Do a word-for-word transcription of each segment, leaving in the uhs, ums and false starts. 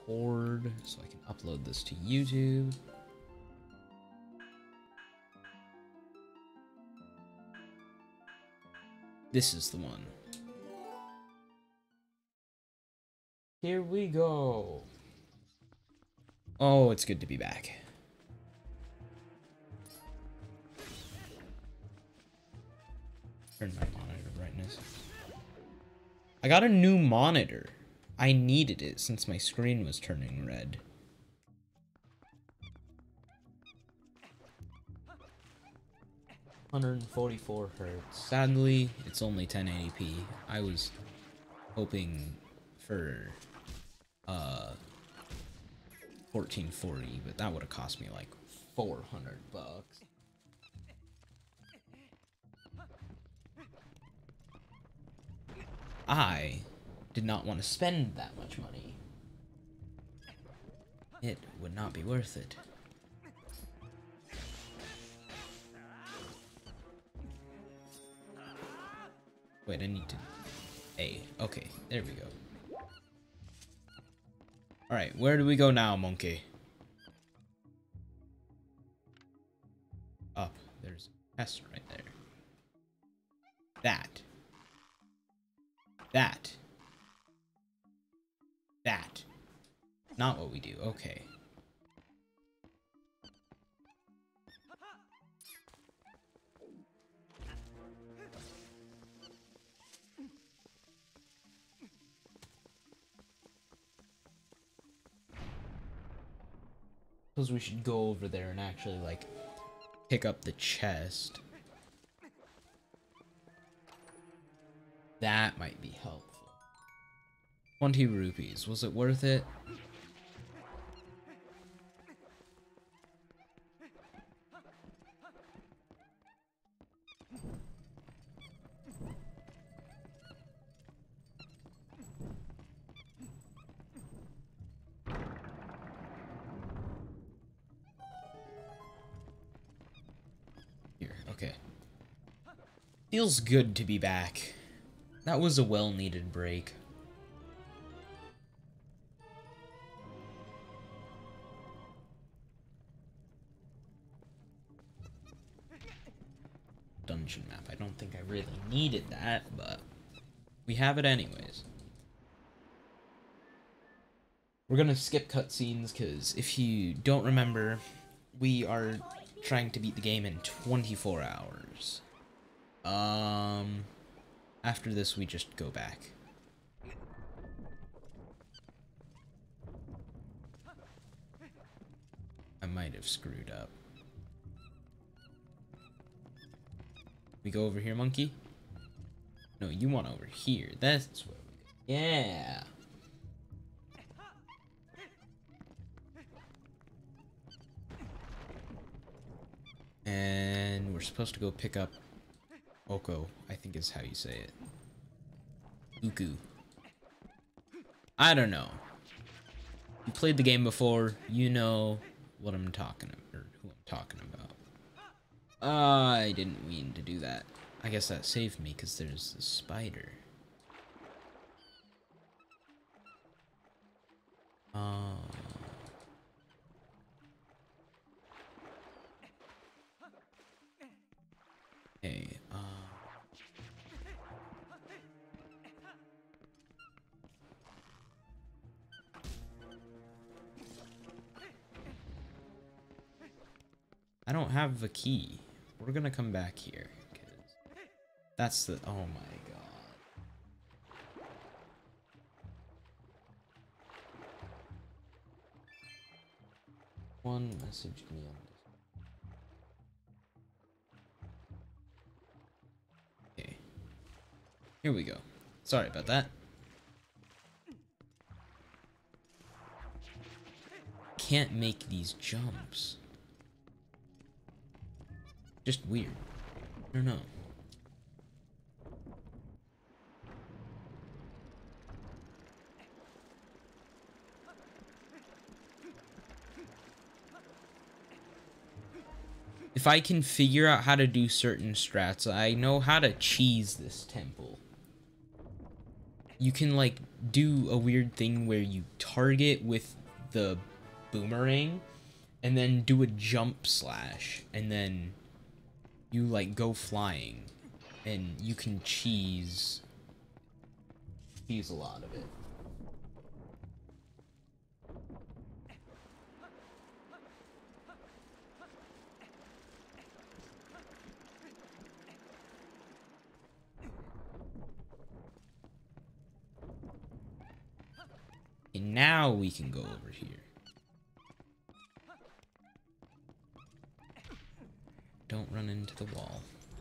record so I can upload this to YouTube. This is the one. Here we go. Oh, it's good to be back. Turn my monitor brightness. I got a new monitor. I needed it since my screen was turning red. one forty-four hertz. Sadly, it's only ten eighty p. I was hoping for uh fourteen forty, but that would have cost me like four hundred bucks. I did not want to spend that much money. It would not be worth it. Wait, I need to... A. Okay, there we go. Alright, where do we go now, monkey? Up. There's a chest right there. That. That. That. Not what we do. Okay. Suppose we should go over there and actually, like, pick up the chest. That might be helpful. twenty rupees. Was it worth it? Okay. Feels good to be back. That was a well-needed break. Dungeon map. I don't think I really needed that, but we have it anyways. We're gonna skip cutscenes because if you don't remember, we are trying to beat the game in twenty-four hours. Um, after this, we just go back. I might have screwed up. We go over here, monkey? No, you want over here. That's where we go. Yeah. And we're supposed to go pick up Oko, I think is how you say it. Uku. I don't know. You played the game before, you know what I'm talking about, or who I'm talking about. I didn't mean to do that. I guess that saved me because there's the spider. Uh... Okay, uh... I don't have a key. We're gonna come back here, because that's the... Oh my god. One message me on this. Okay. Here we go. Sorry about that. Can't make these jumps. Just weird. I don't know. If I can figure out how to do certain strats, I know how to cheese this temple. you can like do a weird thing where you target with the boomerang and then do a jump slash and then you like go flying and you can cheese cheese a lot of it. And now we can go over here. Don't run into the wall.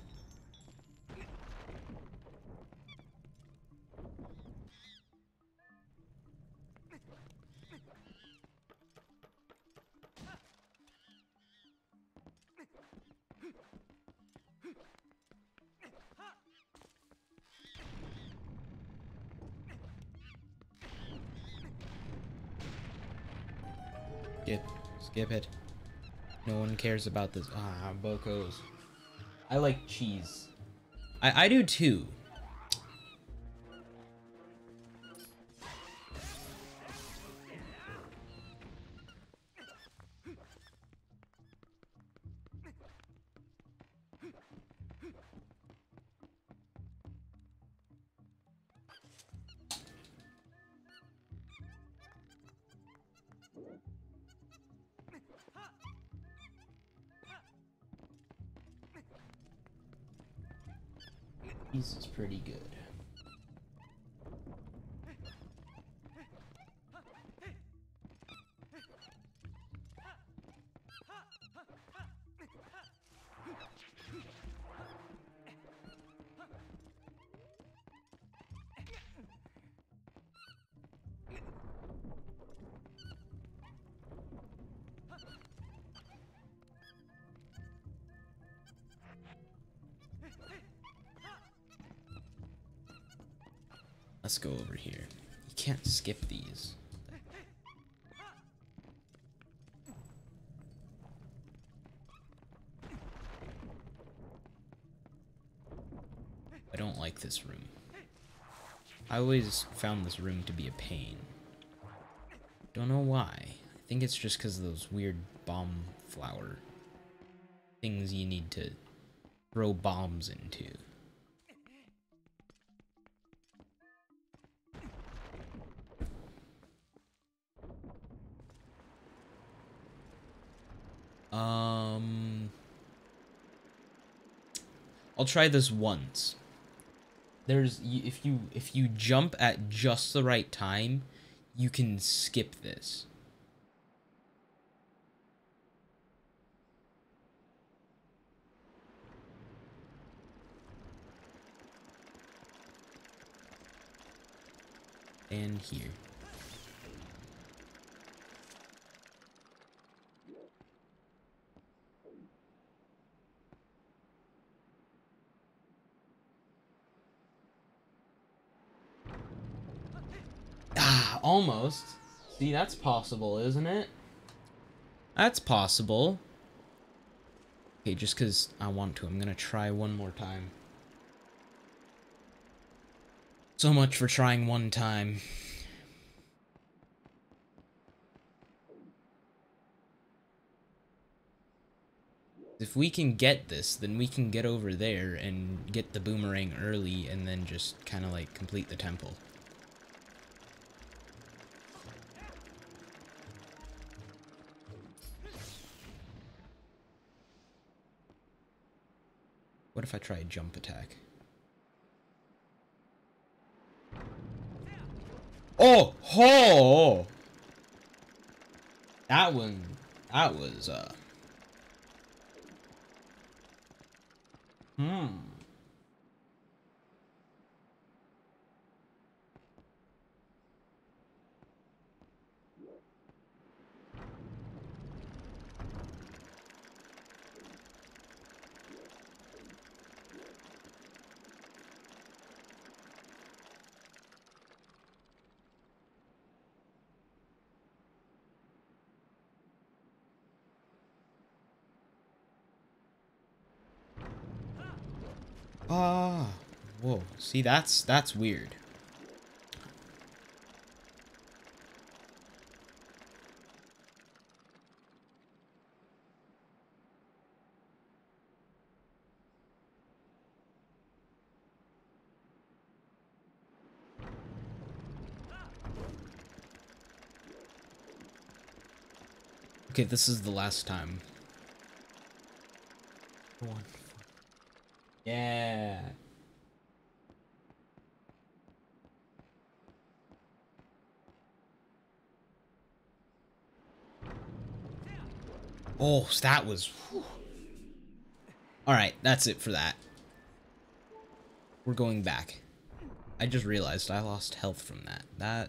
Skip. Skip it. No one cares about this. Ah, Bocos. I like cheese. I, I do too. Cheese is pretty good. Let's go over here. You can't skip these. I don't like this room. I always found this room to be a pain. Don't know why. I think it's just because of those weird bomb flower things you need to throw bombs into. Um, I'll try this once. There's if you if you jump at just the right time, you can skip this. And here. Ah, almost. See, that's possible, isn't it? That's possible. Okay, just because I want to, I'm gonna try one more time. So much for trying one time. If we can get this, then we can get over there and get the boomerang early and then just kind of like complete the temple. What if I try a jump attack? Oh! Ho! That one, that was, uh... Hmm. Ah, whoa. See, that's that's weird. Okay, this is the last time. One. Yeah. Oh, that was... Alright, that's it for that. We're going back. I just realized I lost health from that. That...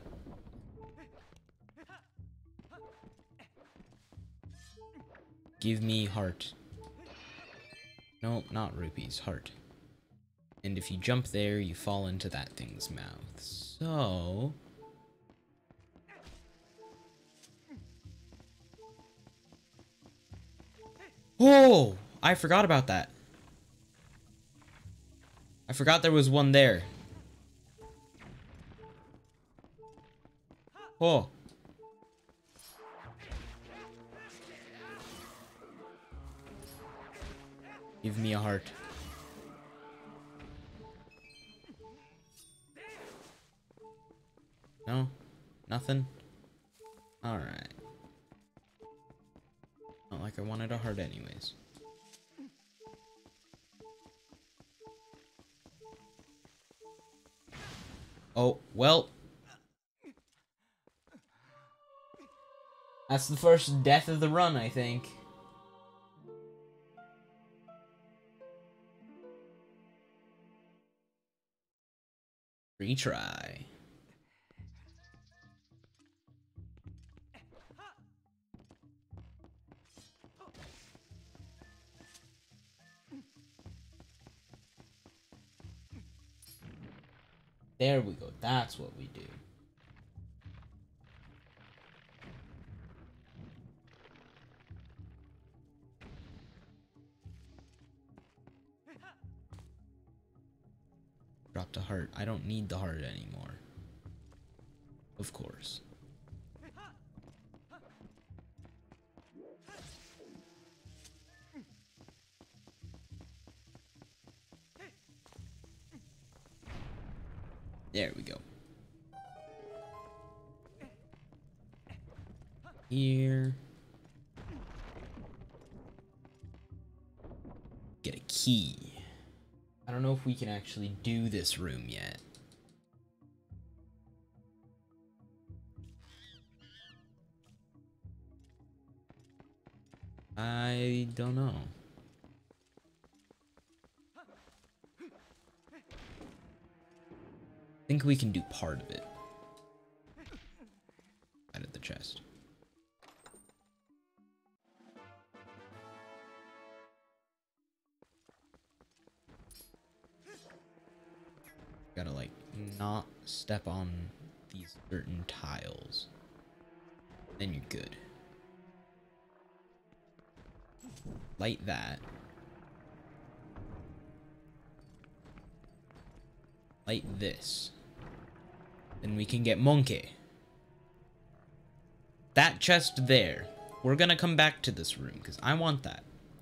Give me heart. No, not rupees. Heart. And if you jump there, you fall into that thing's mouth. So... Oh! I forgot about that. I forgot there was one there. Oh. Give me a heart. No? Nothing? Alright. Not like I wanted a heart anyways. Oh, well. That's the first death of the run, I think. Retry. There we go. That's what we do. Drop the heart. I don't need the heart anymore. Of course. There we go. Here. Get a key. I don't know if we can actually do this room yet. I don't know. I think we can do part of it. Out of the chest. Gotta, like, not step on these certain tiles. Then you're good. Light that. Light this. Then we can get Monkey. That chest there. We're gonna come back to this room, because I want that.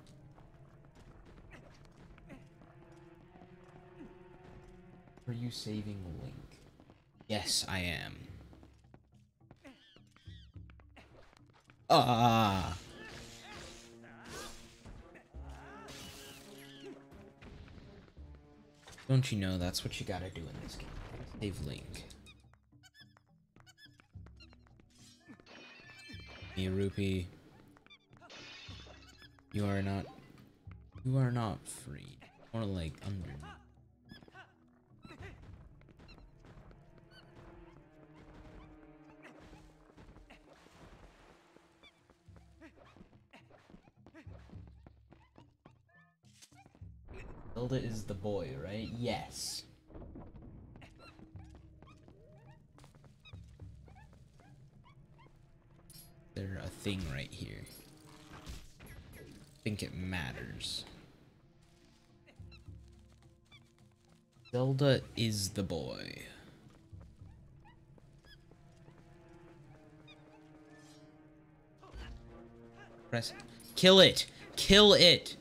Are you saving Link? Yes, I am. Ah. Don't you know that's what you gotta do in this game? Save Link. Me, Rupee. You are not. You are not free. More like underneath. Zelda is the boy, right? Yes. There's a thing right here. I think it matters. Zelda is the boy. Press. Kill it! Kill it!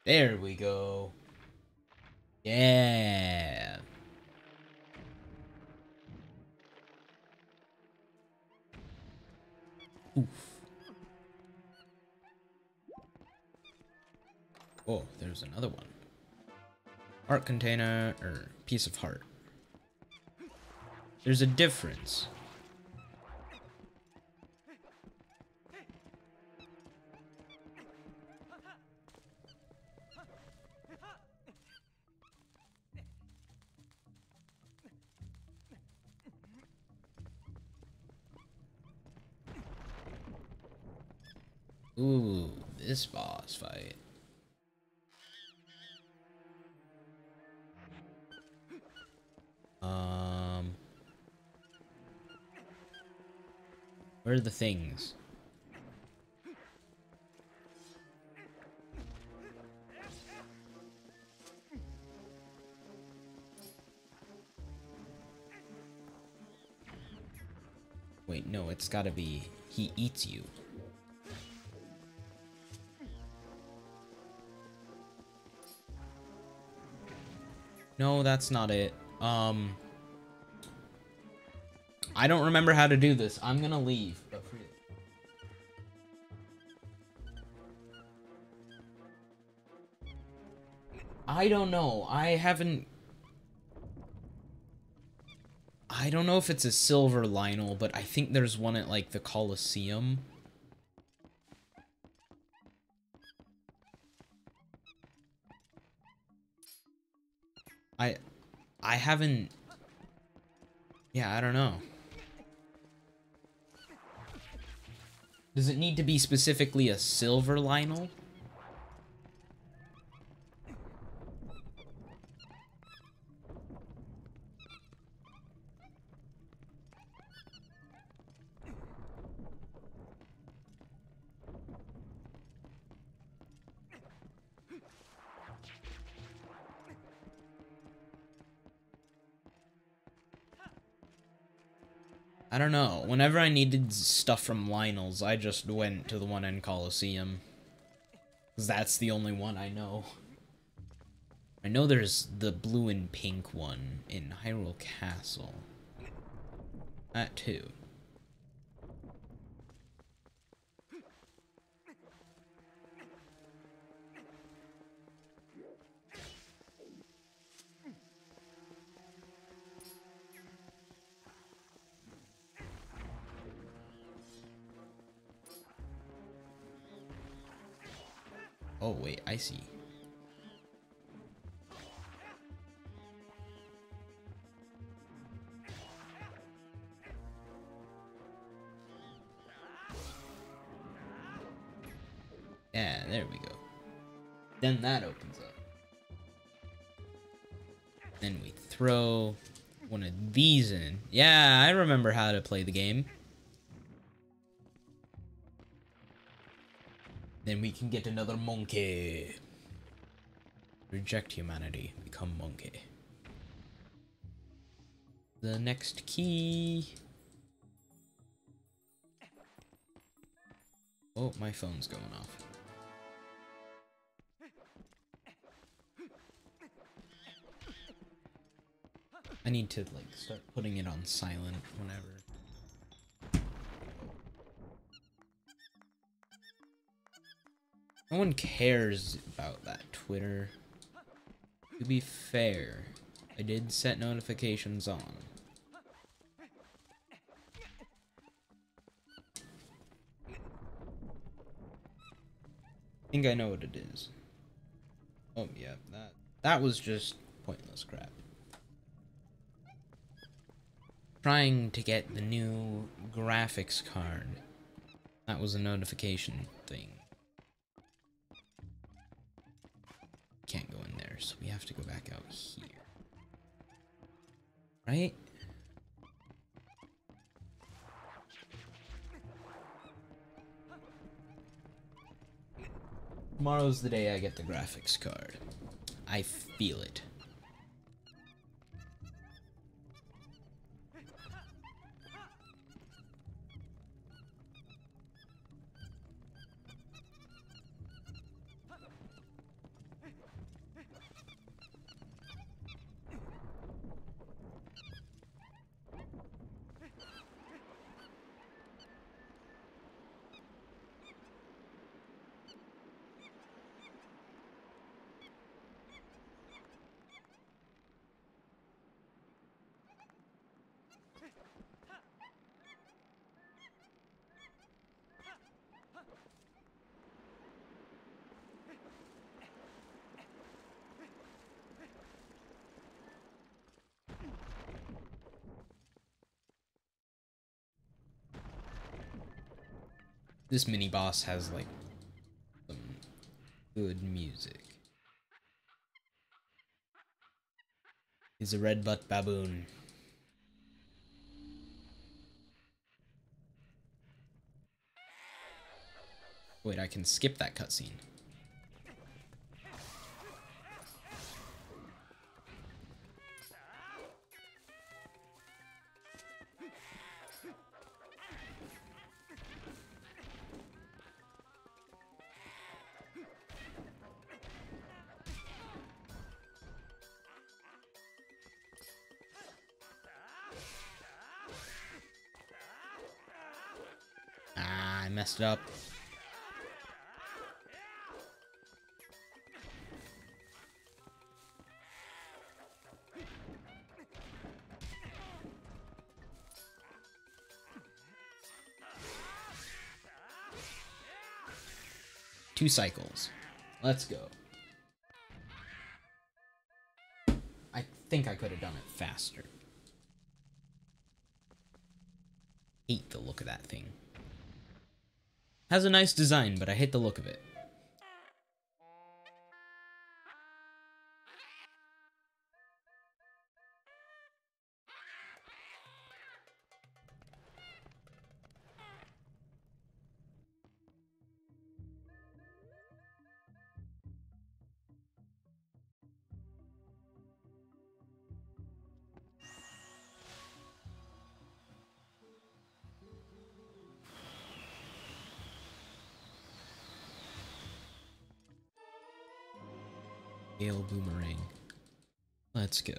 There we go. Yeah. Oof. Oh, there's another one. Heart container, or piece of heart. There's a difference. Ooh, this boss fight. Um, where are the things? Wait, no, it's gotta be he eats you. No, that's not it. Um, I don't remember how to do this. I'm gonna leave. But for I don't know. I haven't... I don't know if it's a silver Lionel, but I think there's one at, like, the Coliseum. I... I haven't... Yeah, I don't know. Does it need to be specifically a silver Lionel? I don't know. Whenever I needed stuff from Lionel's, I just went to the one in Coliseum. Because that's the only one I know. I know there's the blue and pink one in Hyrule Castle. That too. Oh, wait, I see. Yeah, there we go. Then that opens up. Then we throw one of these in. Yeah, I remember how to play the game. Then we can get another monkey. Reject humanity. Become monkey. The next key. Oh, my phone's going off. I need to, like, start putting it on silent whenever. No one cares about that Twitter. To be fair, I did set notifications on. I think I know what it is. Oh yeah, that that was just pointless crap. Trying to get the new graphics card. That was a notification thing. Can't go in there, so we have to go back out here. Right? Tomorrow's the day I get the graphics card. I feel it. This mini boss has like some good music. He's a red butt baboon. Wait, I can skip that cutscene. Ah, I messed it up. Two cycles. Let's go. I think I could have done it faster. Hate the look of that thing. Has a nice design, but I hate the look of it. Gale Boomerang. Let's go.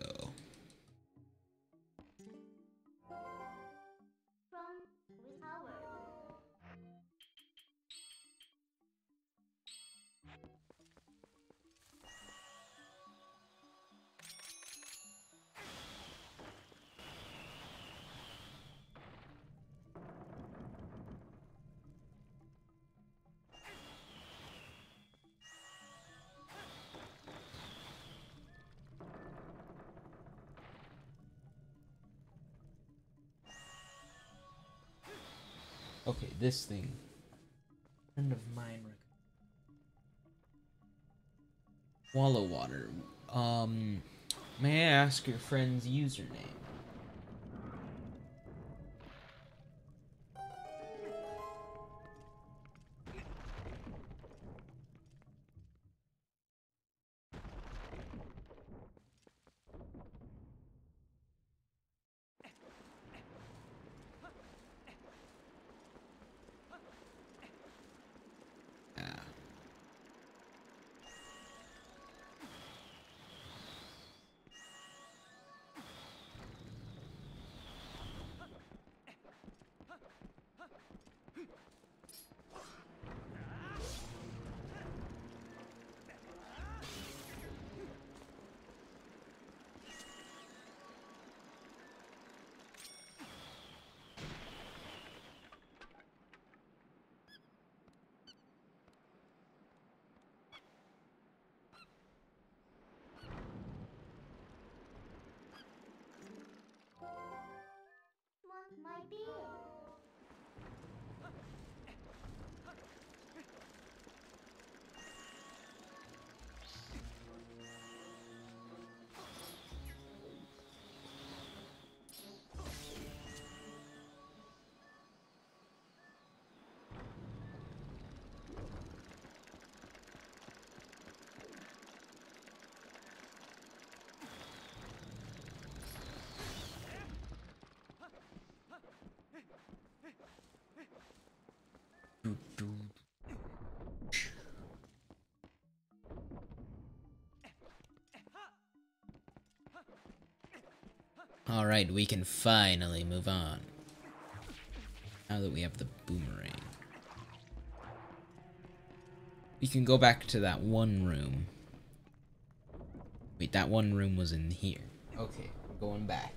Okay, this thing. Friend of mine. Wallow Water. Um, may I ask your friend's username? My beard. Alright, we can finally move on. Now that we have the boomerang. We can go back to that one room. Wait, that one room was in here. Okay, we're going back.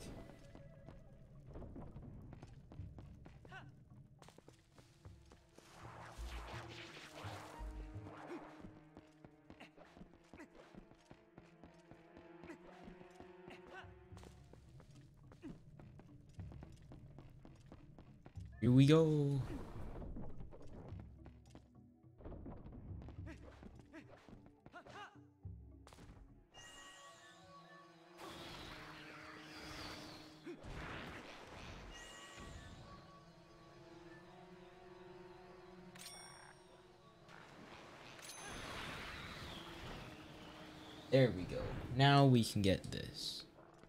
Here we go. There we go. Now we can get this.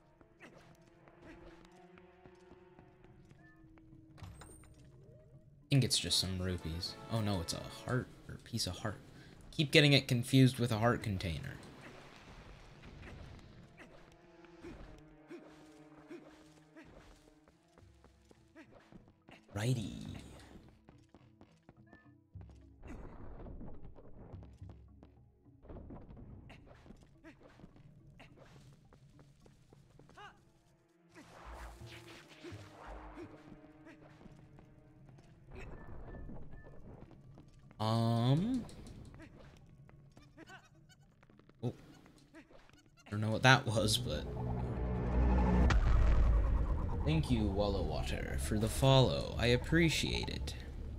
I think it's just some rupees. Oh no, it's a heart or a piece of heart. Keep getting it confused with a heart container. Righty. Um. Oh. I don't know what that was, but. Thank you, Wallow Water, for the follow. I appreciate it.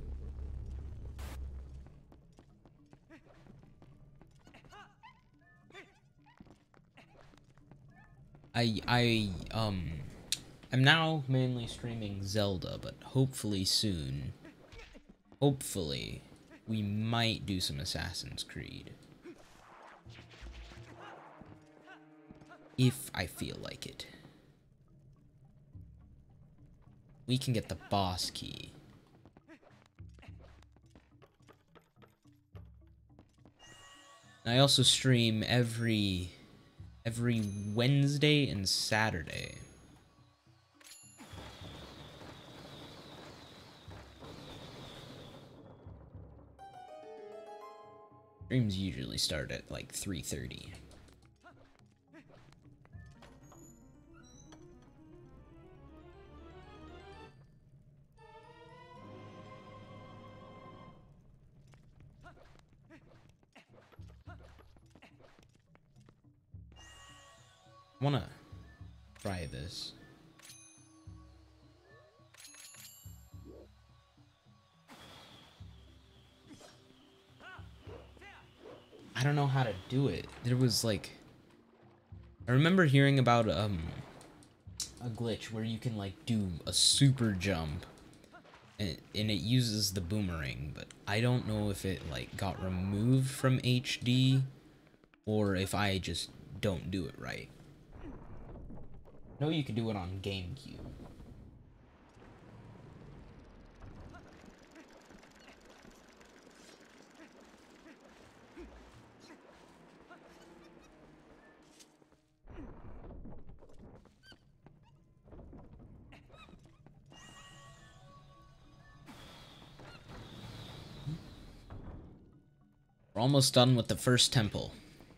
I, I, um, I'm now mainly streaming Zelda, but hopefully soon, hopefully, we might do some Assassin's Creed. If I feel like it. We can get the boss key. I also stream every every Wednesday and Saturday. Streams usually start at like three thirty. I wanna try this. I don't know how to do it. There was like, I remember hearing about um a glitch where you can like do a super jump and, and it uses the boomerang, but I don't know if it like got removed from H D or if I just don't do it right. I know you could do it on GameCube. We're almost done with the first temple.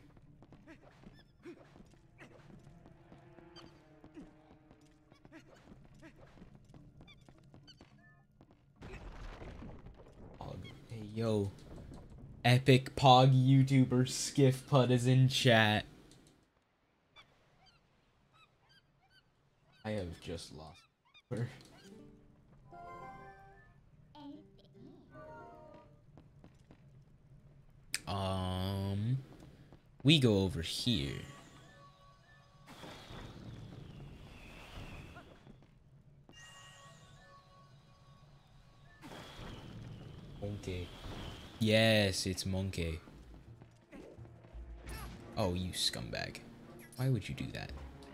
Hey, yo. Epic Pog YouTuber Skiffpud is in chat. I have just lost her. Um, we go over here. Monkey. Yes, it's Monkey. Oh, you scumbag. Why would you do that?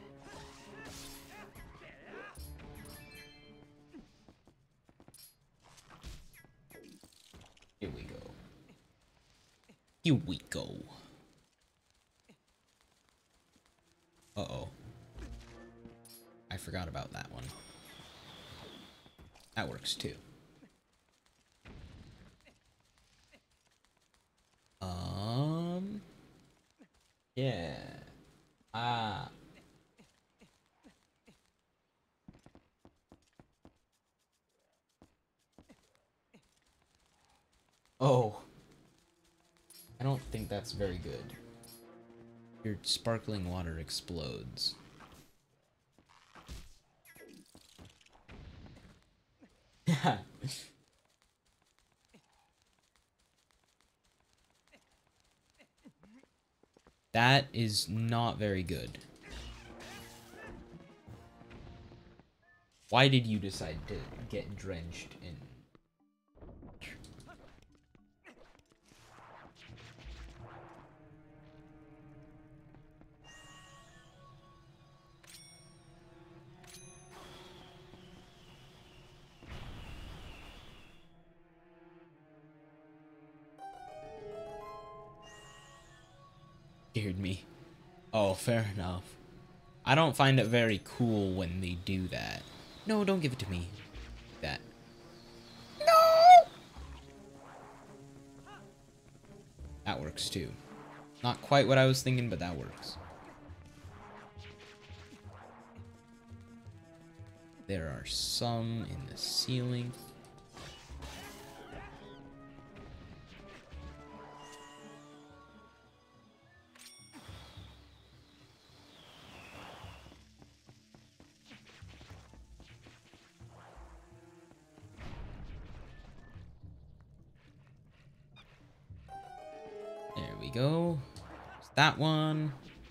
Here we go. Here we go. Uh-oh. I forgot about that one. That works too. Um... Yeah. Ah. Oh. I don't think that's very good. Your sparkling water explodes. Yeah. That is not very good. Why did you decide to get drenched in? scared me. Oh, fair enough. I don't find it very cool when they do that. No, don't give it to me. That. No! That works too. Not quite what I was thinking, but that works. There are some in the ceiling. There we go. There's that one.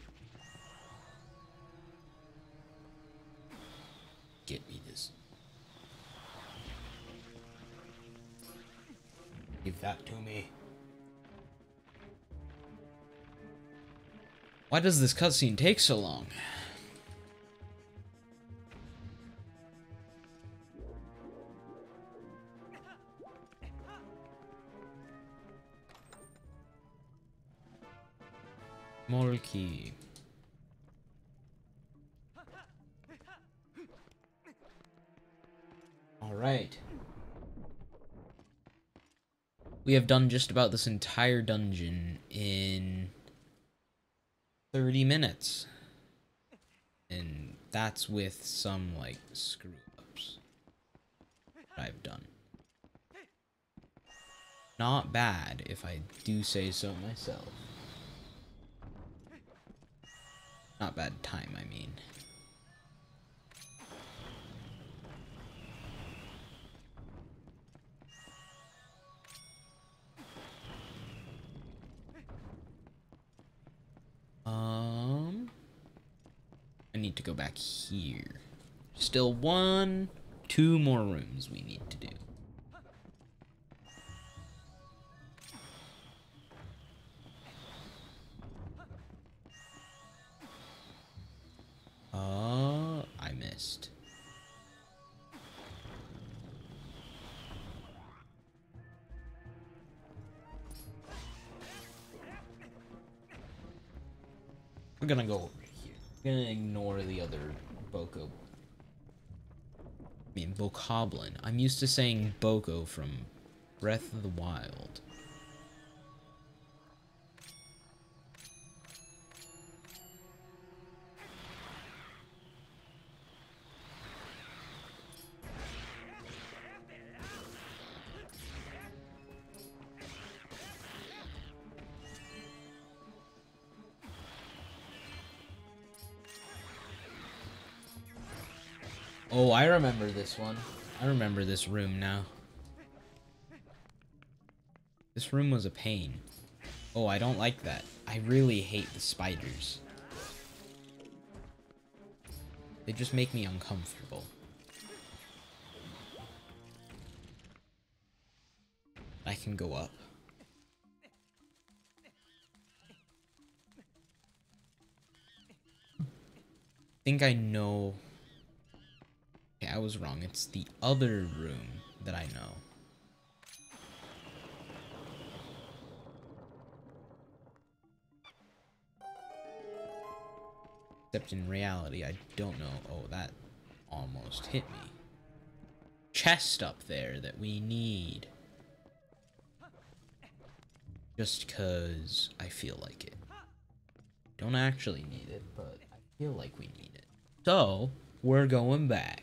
Get me this. Give that to me. Why does this cutscene take so long? More key. Alright. We have done just about this entire dungeon in thirty minutes. And that's with some, like, screw-ups that I've done. Not bad, if I do say so myself. Not bad time, I mean. Um, I need to go back here. Still one, two more rooms we need to do. Uh, I missed. We're gonna go over here. We're gonna ignore the other Boko. I mean, Bokoblin. I'm used to saying Boko from Breath of the Wild. Oh, I remember this one. I remember this room now. This room was a pain. Oh, I don't like that. I really hate the spiders. They just make me uncomfortable. I can go up. I think I know... Okay, I was wrong. It's the other room that I know. Except in reality, I don't know. Oh, that almost hit me. Chest up there that we need. Just because I feel like it. Don't actually need it, but I feel like we need it. So, we're going back.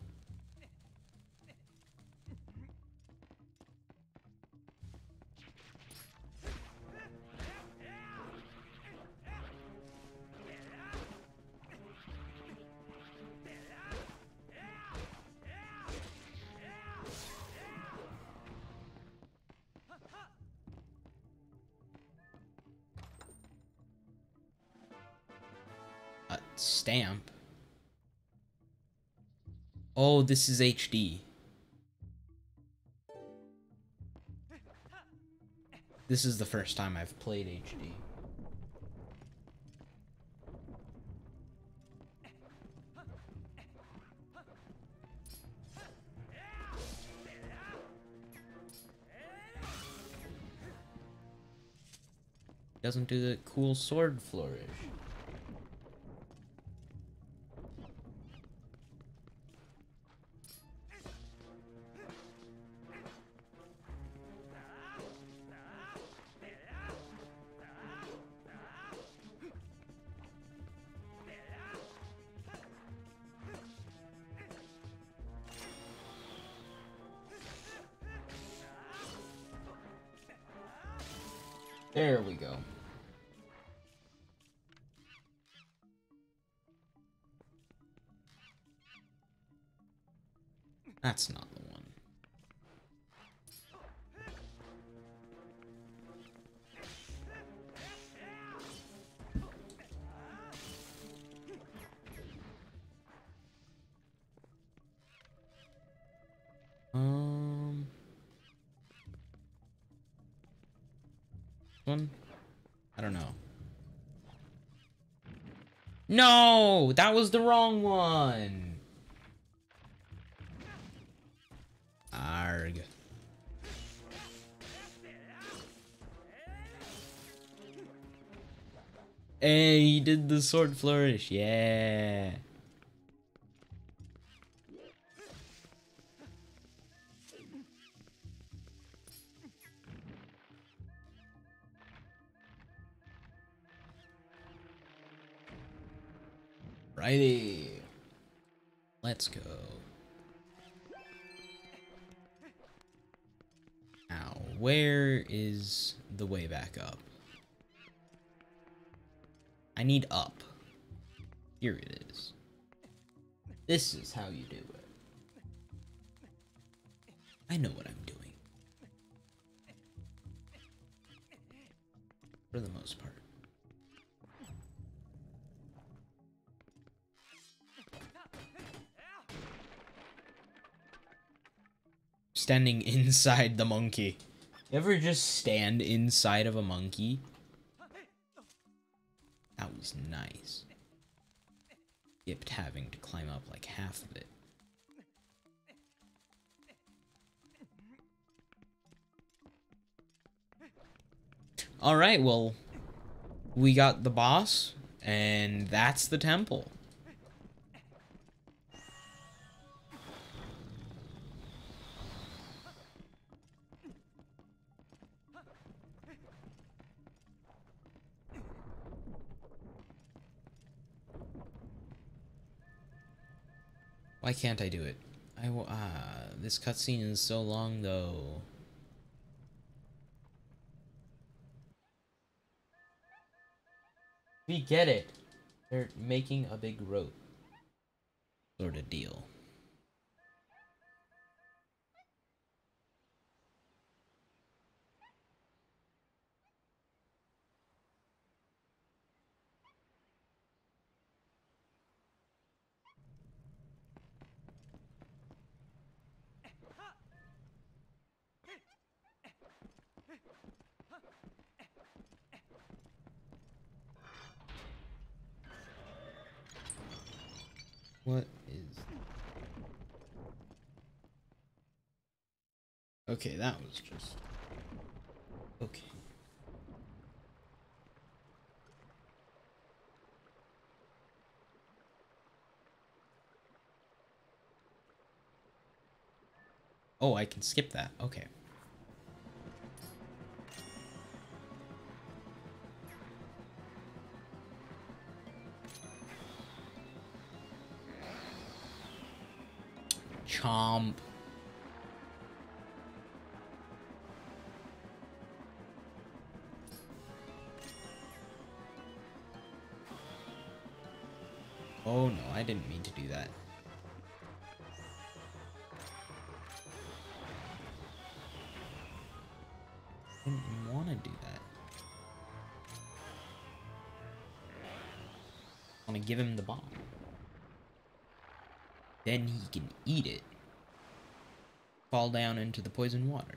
Uh, stamp. Oh, this is H D. This is the first time I've played H D. Doesn't do the cool sword flourish. There we go. That's not the one. Um, one? I don't know. No, that was the wrong one. Arg. Hey, he did the sword flourish. Yeah. Righty. Let's go. Now, where is the way back up? I need up. Here it is. This is how you do it. I know what I'm doing. For the most part. Standing inside the monkey. You ever just stand inside of a monkey? That was nice. Skipped having to climb up like half of it. Alright, well, we got the boss, and that's the temple. Why can't I do it? I will, ah, this cutscene is so long though. We get it. They're making a big rope. Sort of deal. What is... Okay, that was just... Okay. Oh, I can skip that. Okay. Chomp. Oh no, I didn't mean to do that. I didn't want to do that. I want to give him the bomb. Then he can eat it. Fall down into the poison water.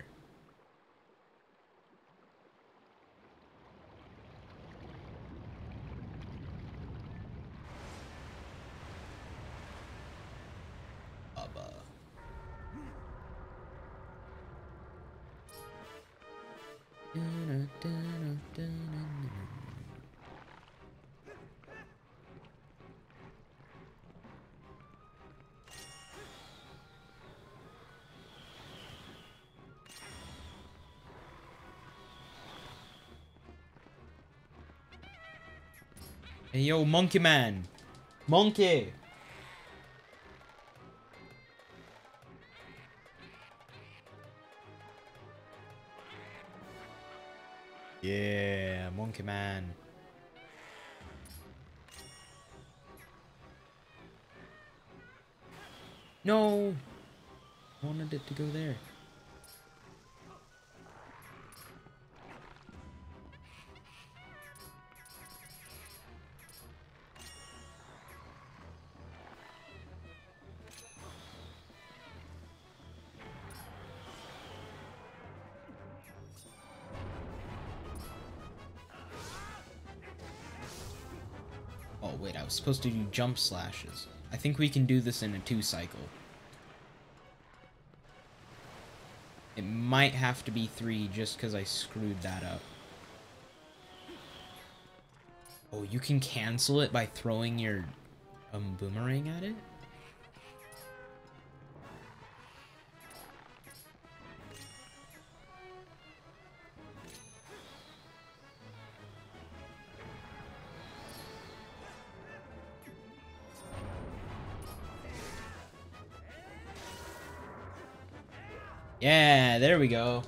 Bubba. Hey yo, monkey man! Monkey! Yeah, monkey man. No! I wanted it to go there. Oh wait, I was supposed to do jump slashes. I think we can do this in a two cycle. It might have to be three just because I screwed that up. Oh, you can cancel it by throwing your um, boomerang at it? Yeah, there we go.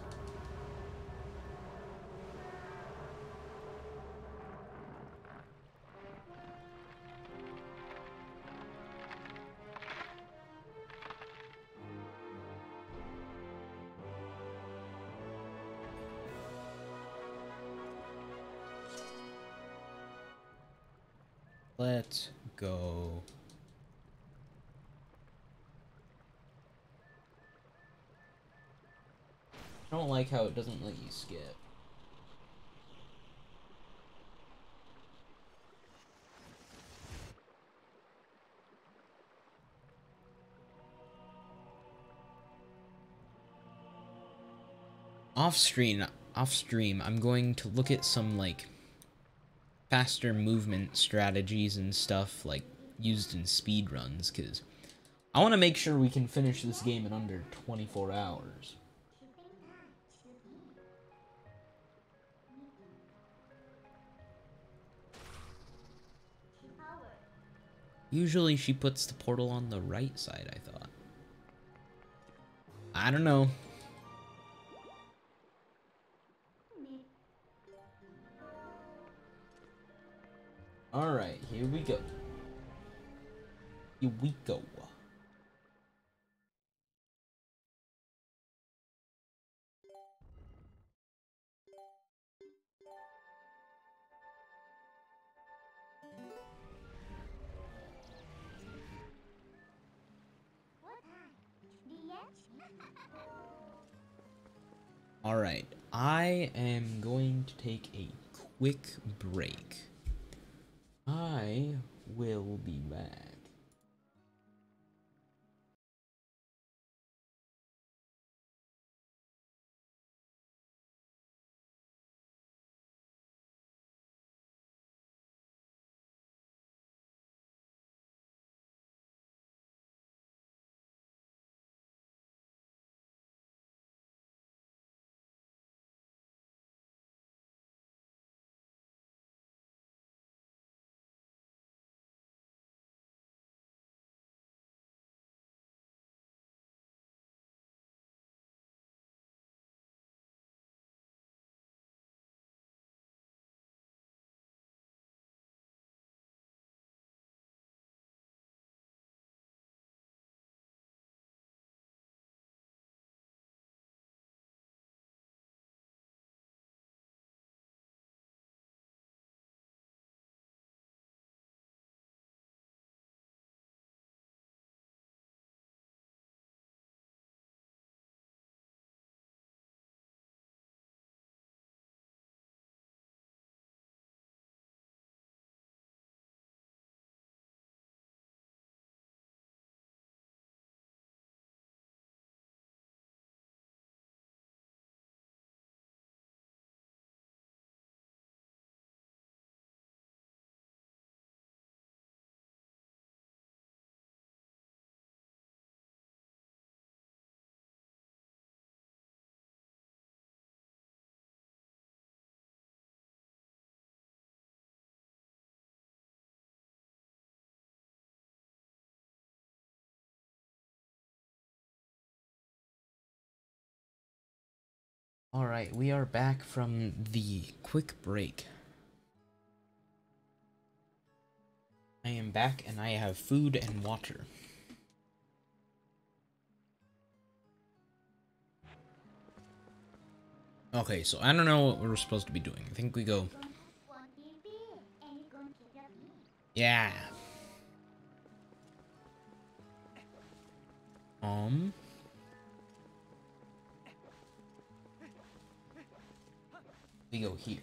Let's go. I don't like how it doesn't let you skip. Off stream, off stream, I'm going to look at some like faster movement strategies and stuff like used in speedruns, because I want to make sure we can finish this game in under twenty-four hours. Usually she puts the portal on the right side, I thought. I don't know. Alright, here we go. Here we go. Alright, I am going to take a quick break. I will be back. Alright, we are back from the quick break. I am back and I have food and water. Okay, so I don't know what we're supposed to be doing. I think we go... Yeah. Um... We go here.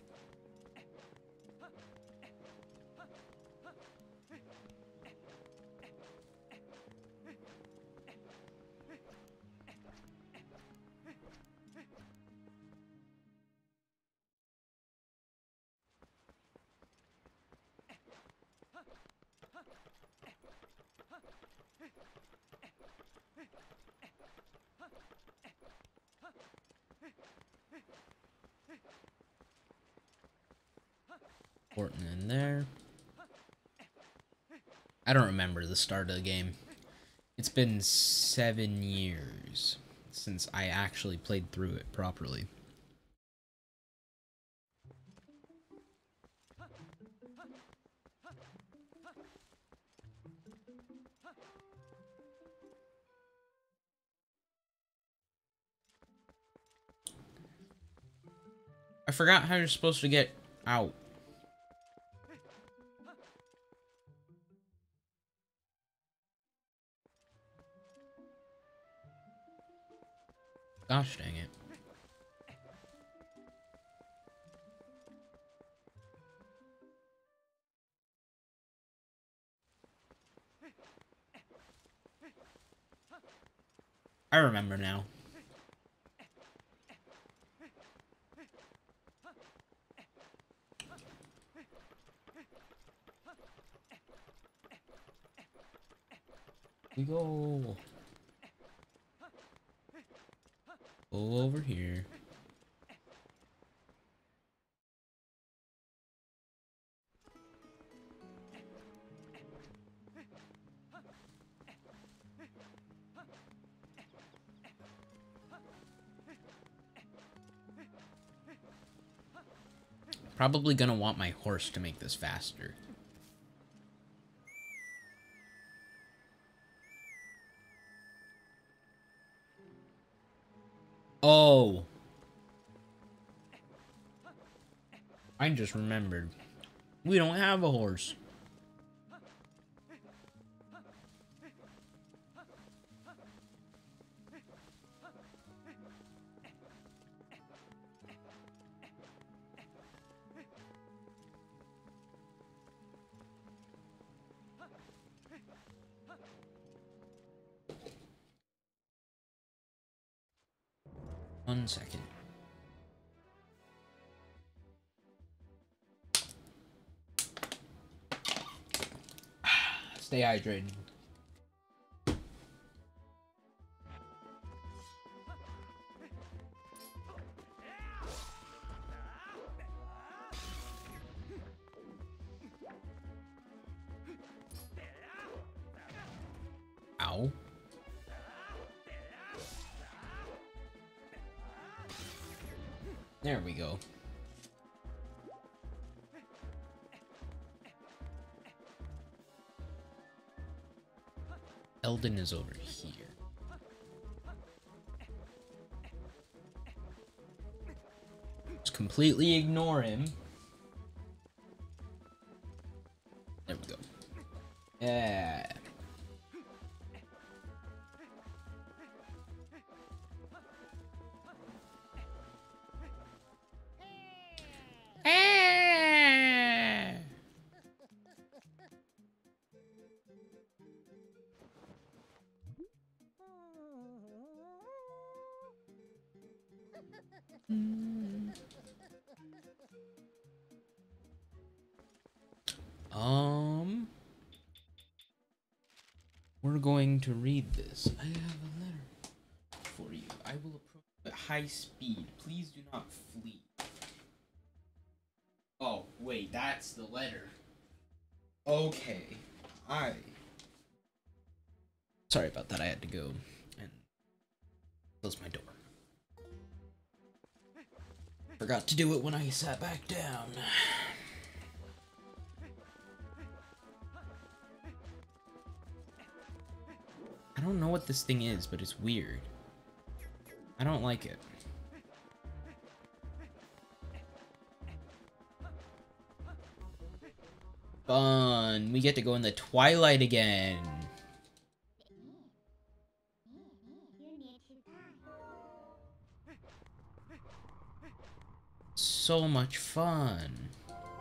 Important in there. I don't remember the start of the game. It's been seven years since I actually played through it properly. I forgot how you're supposed to get out. Gosh dang it. I remember now. We go. Go over here. Probably gonna want my horse to make this faster. Oh. I just remembered. We don't have a horse. One second. Stay hydrated. Ow. There we go. Eldon is over here. Just completely ignore him. There we go. Yeah. Um, we're going to read this. I have a letter for you. I will approach at high speed. Please do not flee. Oh, wait, that's the letter. Okay, I... Sorry about that, I had to go and close my door. Forgot to do it when I sat back down. I don't know what this thing is, but it's weird. I don't like it. Fun! We get to go in the Twilight again! So much fun!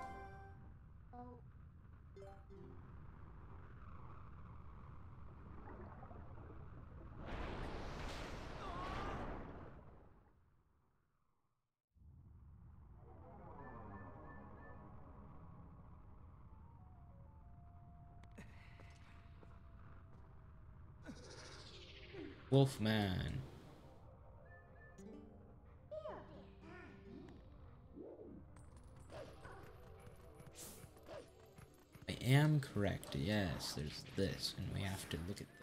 Wolfman. I am correct, yes, there's this, and we have to look at this.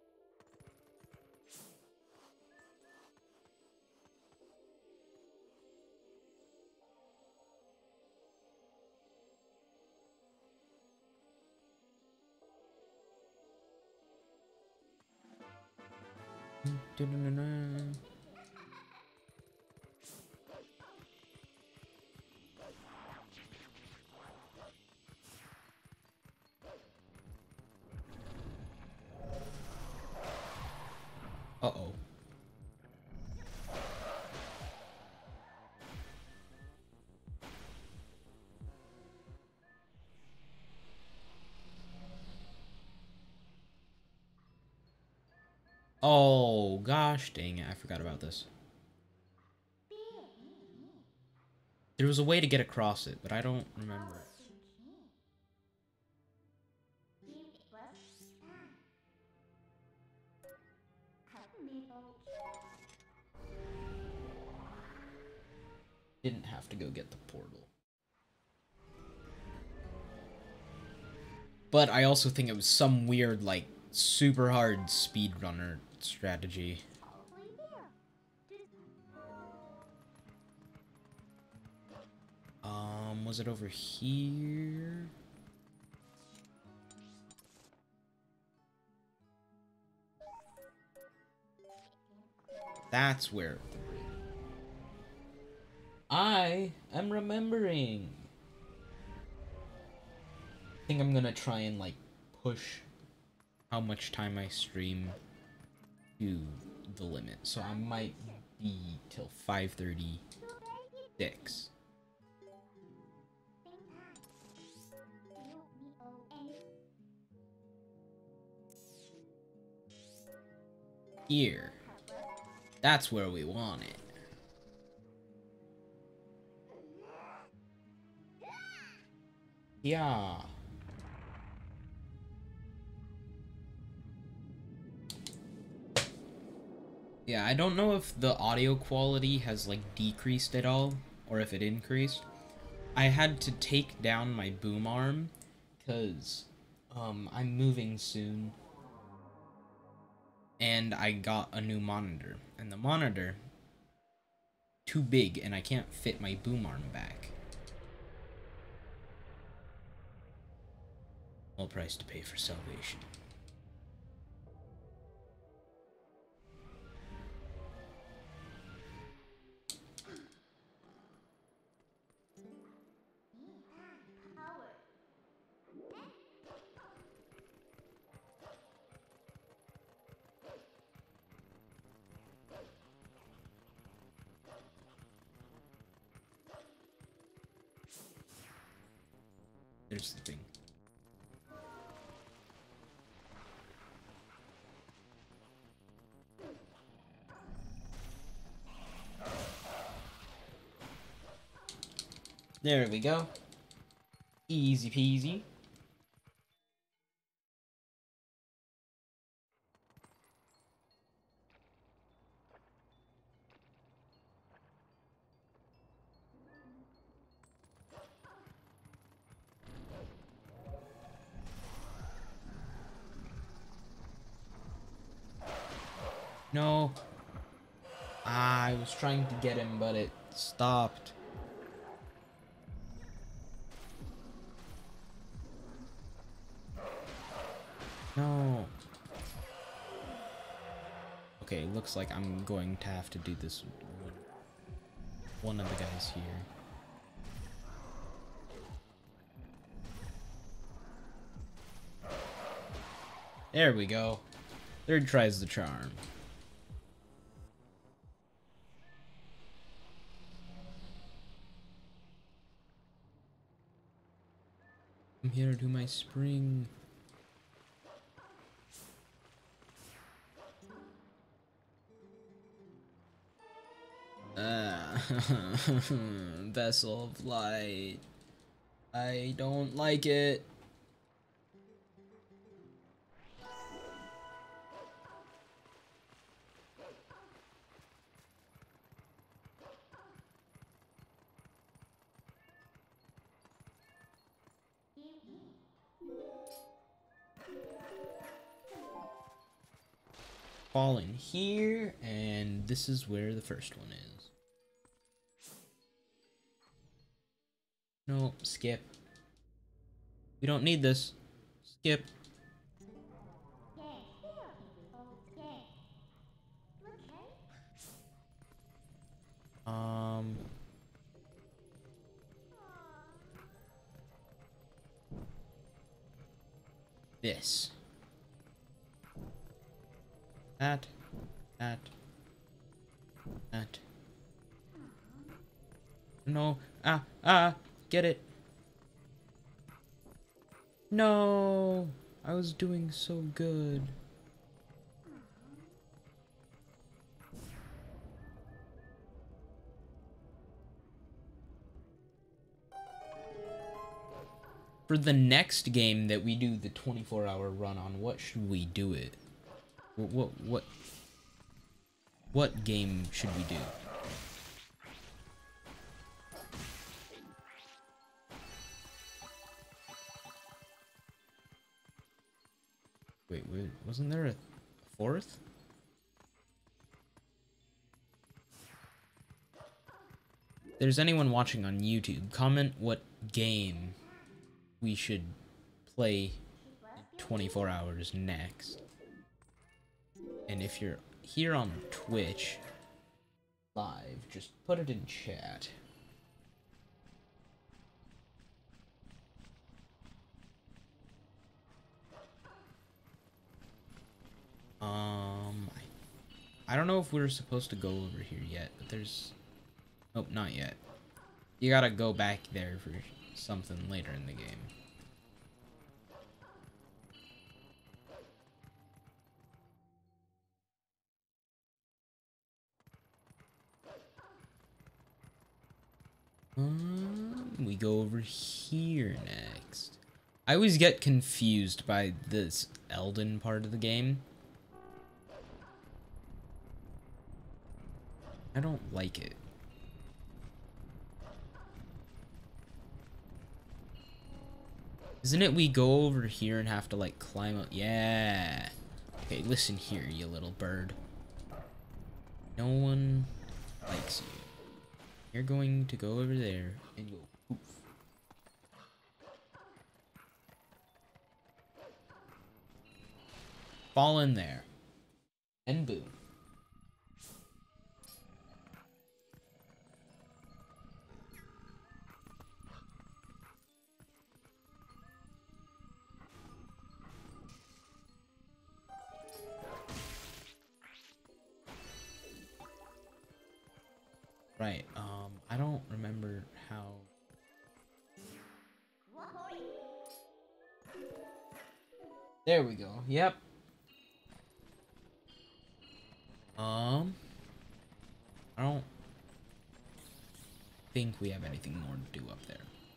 Uh-oh. Oh, gosh dang it, I forgot about this. There was a way to get across it, but I don't remember it. Didn't have to go get the portal. But I also think it was some weird, like, super hard speedrunner strategy. Um, was it over here? That's where. I am remembering. I think I'm gonna try and like push how much time I stream to the limit. So I might be till five thirty-six. Here. That's where we want it. Yeah. Yeah, I don't know if the audio quality has like decreased at all or if it increased. I had to take down my boom arm because um, I'm moving soon. And I got a new monitor. And the monitor, too big, and I can't fit my boom arm back. All price to pay for salvation. There's the thing. There we go. Easy peasy. No. Ah, I was trying to get him, but it stopped. No. Okay, looks like I'm going to have to do this one, one of the guys here. There we go. Third tries the charm. I'm here to do my spring. Uh, Vessel of Light. I don't like it. Fall in here, and this is where the first one is. No, skip. We don't need this. Skip. Um. This. That. That. That. No. Ah. Ah. Get it. No. I was doing so good. For the next game that we do the twenty-four hour run on, what should we do it? What, what, what, what game should we do? Wait, wait, wasn't there a fourth? If there's anyone watching on YouTube, comment what game we should play twenty-four hours next. And if you're here on Twitch live, just put it in chat. Um, I, I don't know if we're supposed to go over here yet, but there's... Nope, not yet. You gotta go back there for something later in the game. Um, we go over here next. I always get confused by this Elden part of the game. I don't like it. Isn't it we go over here and have to like climb up? Yeah. Okay, listen here, you little bird. No one likes you. You're going to go over there and go poof. Fall in there. And boom. Right, um, I don't remember how... There we go, yep. Um, I don't think we have anything more to do up there.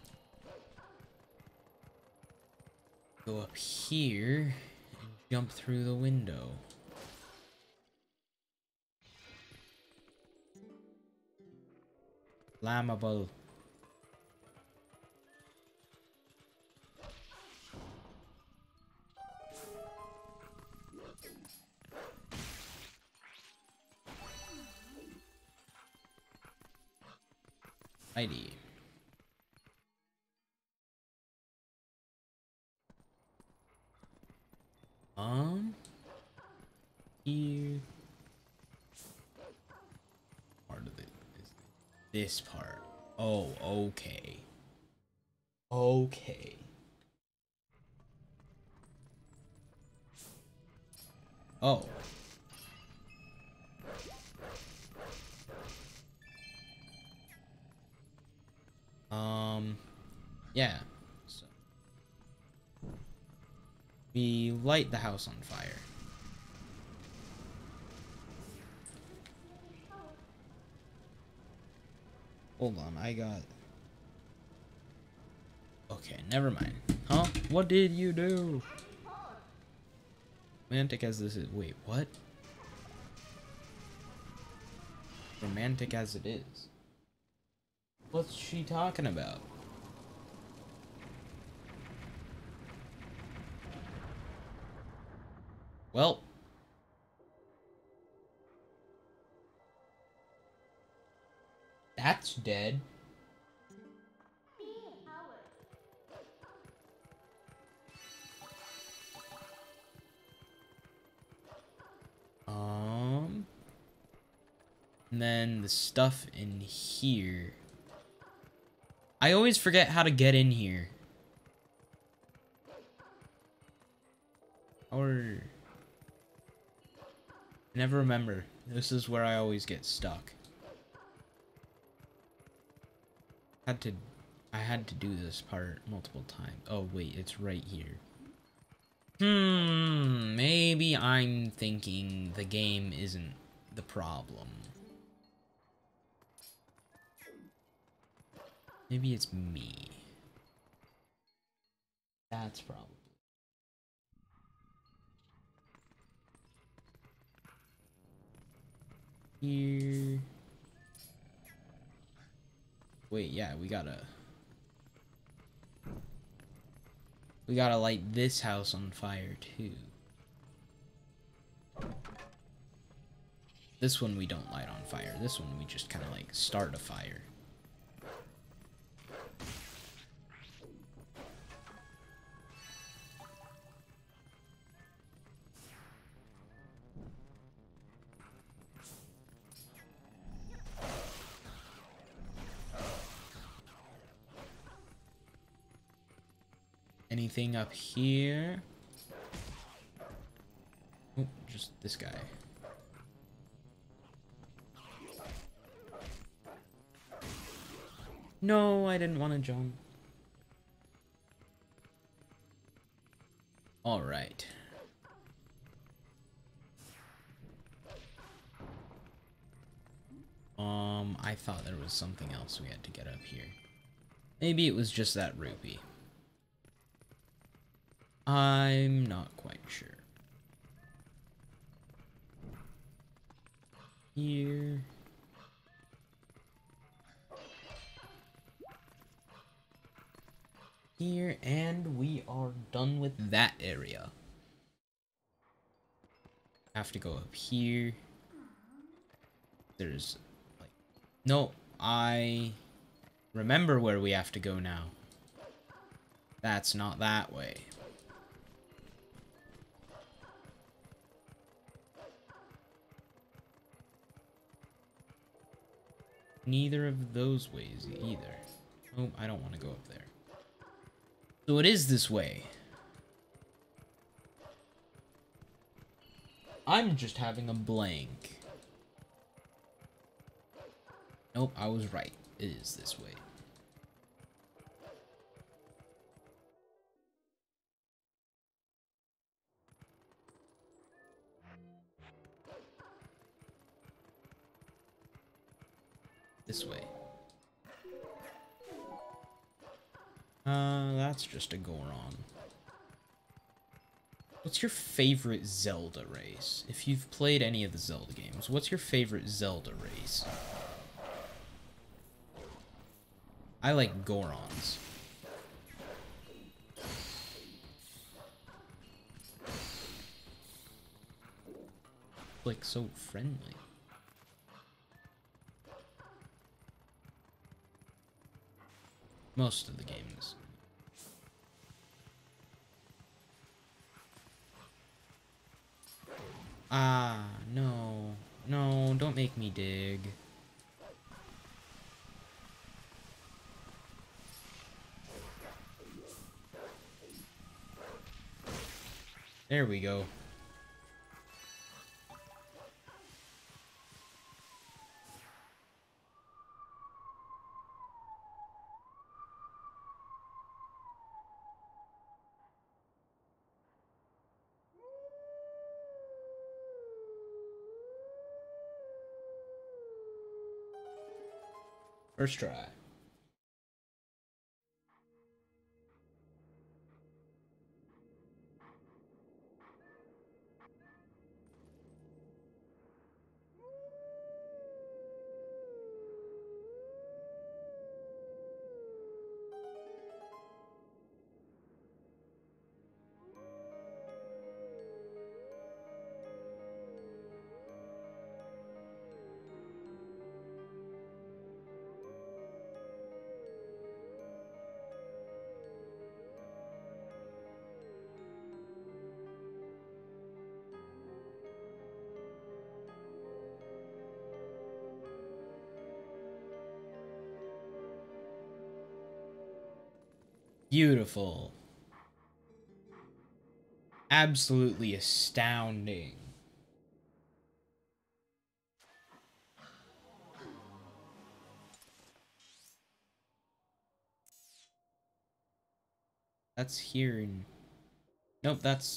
Go up here and jump through the window. Flammable. Righty. This part. Oh, okay. Okay. Oh. Um, yeah. So we light the house on fire. Hold on, I got... Okay, never mind. Huh? What did you do? Romantic as this is... Wait, what? Romantic as it is. What's she talking about? Well... That's dead. Um... And then the stuff in here. I always forget how to get in here. Or... I never remember. This is where I always get stuck. Had to... I had to do this part multiple times. Oh, wait, it's right here. Hmm, maybe I'm thinking the game isn't the problem. Maybe it's me. That's probably. Here. Wait, yeah, we gotta... We gotta light this house on fire, too. This one we don't light on fire. This one we just kind of, like, start a fire. Anything up here? Oh, just this guy. No, I didn't want to jump. All right. Um, I thought there was something else we had to get up here. Maybe it was just that rupee. I'm not quite sure. Here. Here, and we are done with that area. Have to go up here. There's like... No, I remember where we have to go now. That's not that way. Neither of those ways either. Oh, I don't want to go up there. So it is this way. I'm just having a blank. Nope, I was right. It is this way. This way. Uh, that's just a Goron. What's your favorite Zelda race? If you've played any of the Zelda games, what's your favorite Zelda race? I like Gorons. Like, so friendly. Most of the games. Ah, no. No, don't make me dig. There we go. First try. Beautiful. Absolutely astounding. That's here in... Nope, that's...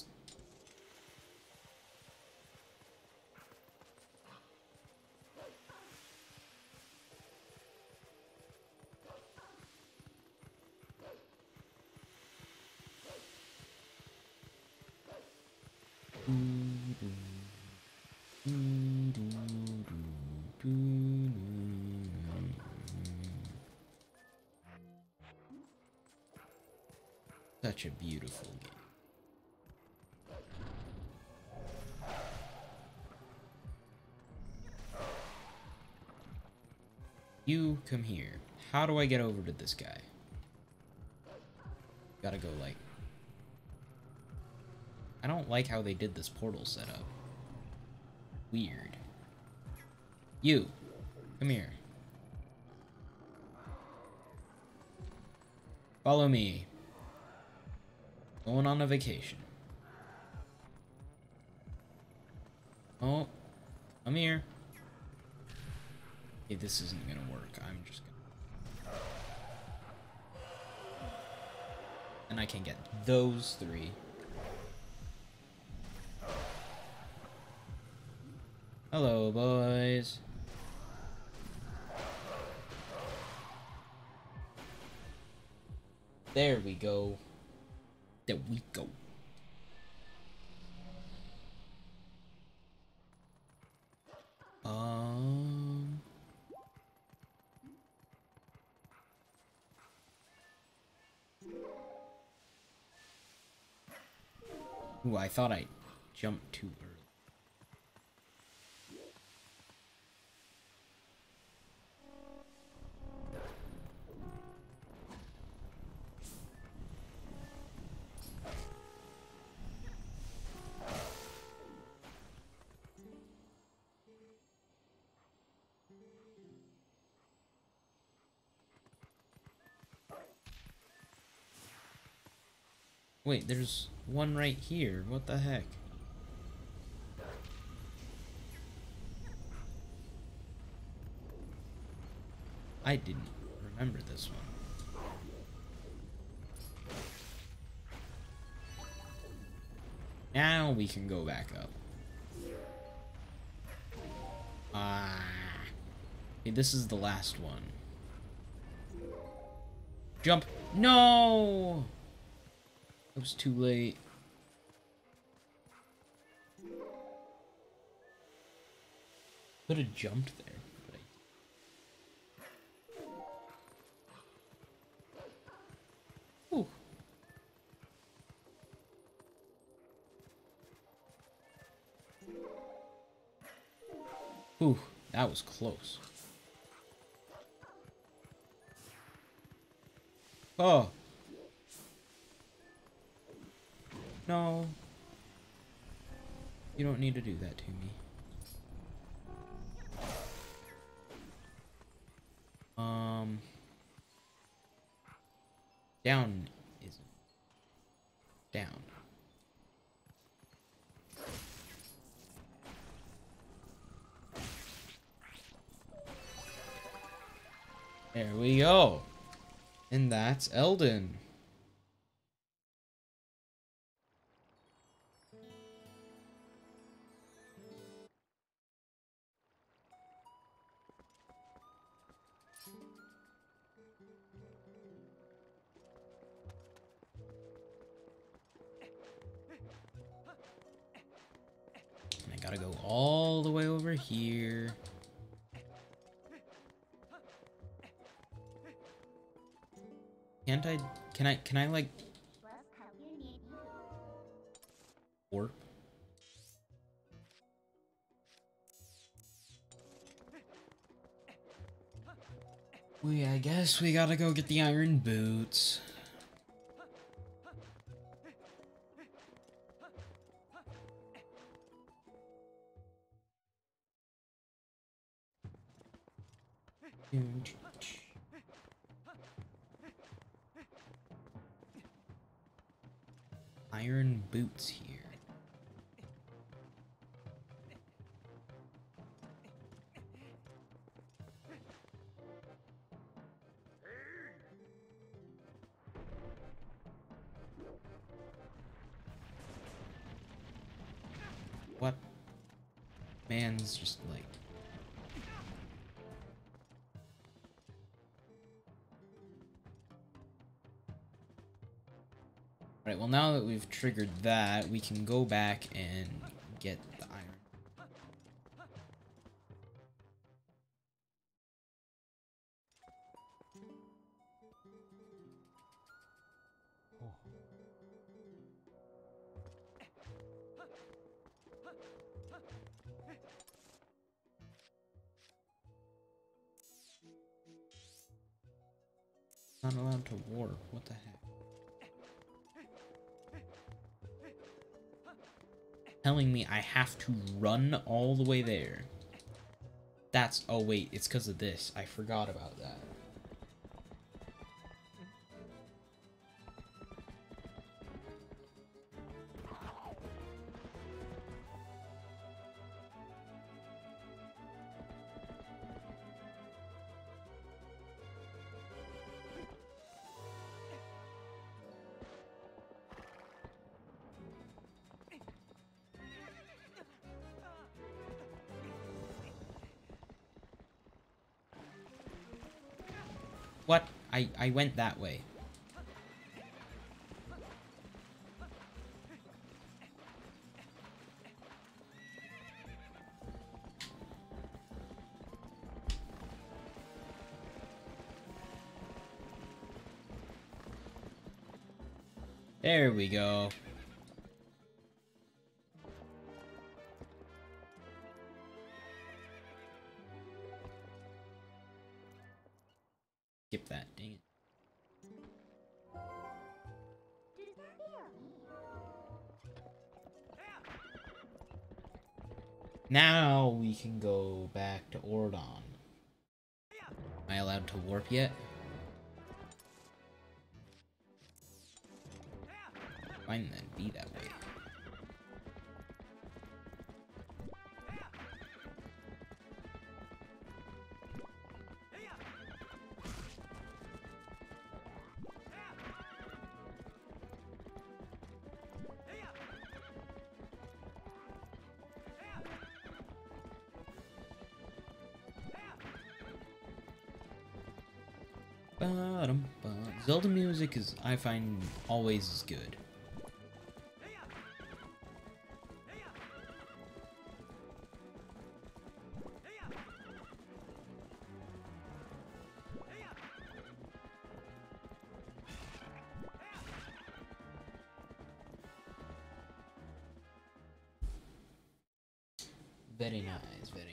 Such a beautiful game. You come here. How do I get over to this guy? Gotta go like... I don't like how they did this portal setup. Weird. You, come here. Follow me. Going on a vacation. Oh, come here. Okay, this isn't gonna work. I'm just gonna... And I can get those three. Hello, boys. There we go. There we go. Um. Ooh, I thought I jumped too early. Wait, there's one right here. What the heck? I didn't remember this one. Now we can go back up. Ah. Okay, this is the last one. Jump. No! It was too late. Could have jumped there. But I... Ooh. Ooh, that was close. Oh. No. You don't need to do that to me. Um. Down isn't. Down. There we go. And that's Eldon. And I gotta go all the way over here. Can't I, can I, can I like warp? We, I guess we gotta go get the iron boots. Iron boots here. What? Man's just like... Alright, well now that we've triggered that, we can go back and get the iron. Not allowed to warp, what the heck? Telling me I have to run all the way there. That's, oh wait, it's because of this. I forgot about that. What? I, I went that way. There we go. Skip that, dang it. Now we can go back to Ordon. Am I allowed to warp yet? Fine then, be that way. Zelda music is, I find, always is good. Very nice, very nice.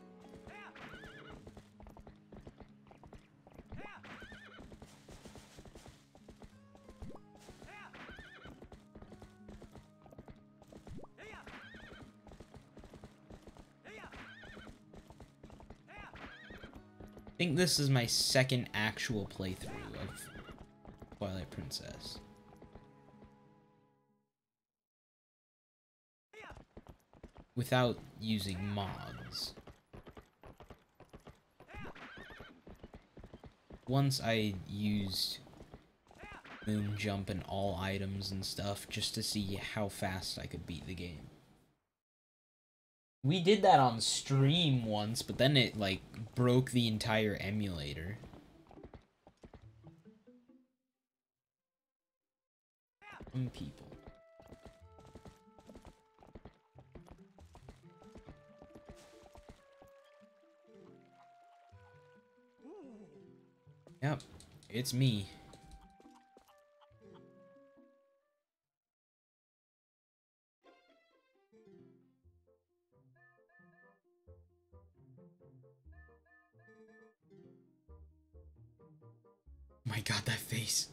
I think this is my second actual playthrough of Twilight Princess. Without using mods. once I used Moon Jump and all items and stuff just to see how fast I could beat the game. We did that on stream once, but then it, like, broke the entire emulator. Some people. Yep, it's me. My god, that face.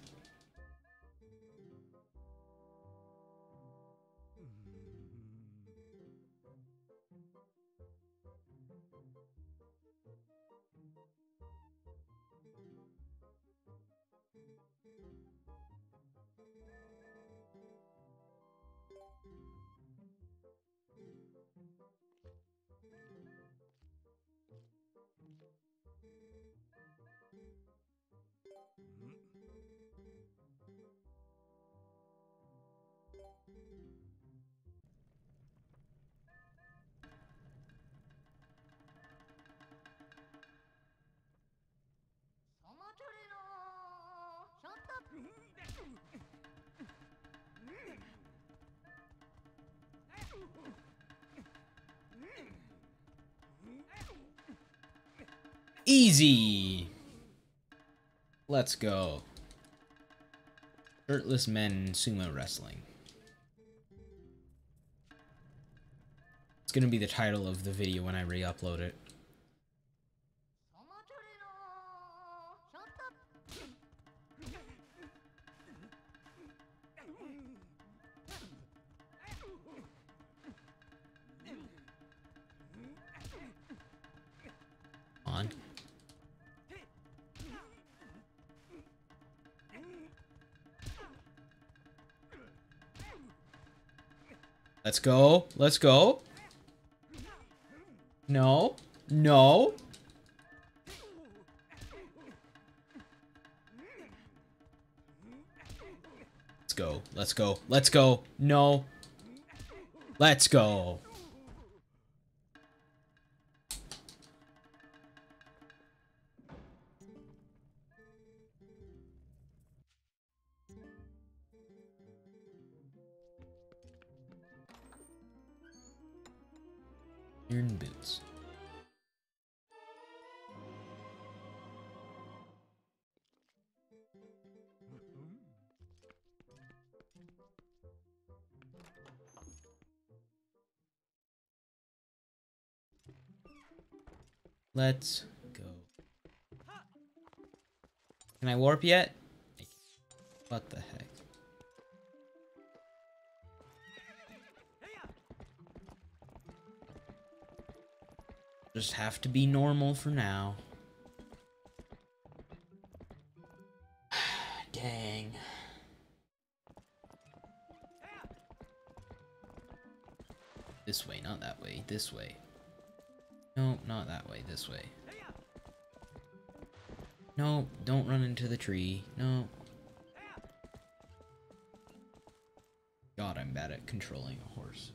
Easy. Let's go. Shirtless Men Sumo Wrestling. It's gonna be the title of the video when I re-upload it. On. Let's go. Let's go. No. No. Let's go. Let's go. Let's go. No. Let's go. Iron boots. Let's go. Can I warp yet? What the heck? Just have to be normal for now. Dang. This way, not that way. This way. No, not that way. This way. No, don't run into the tree. No. God, I'm bad at controlling a horse.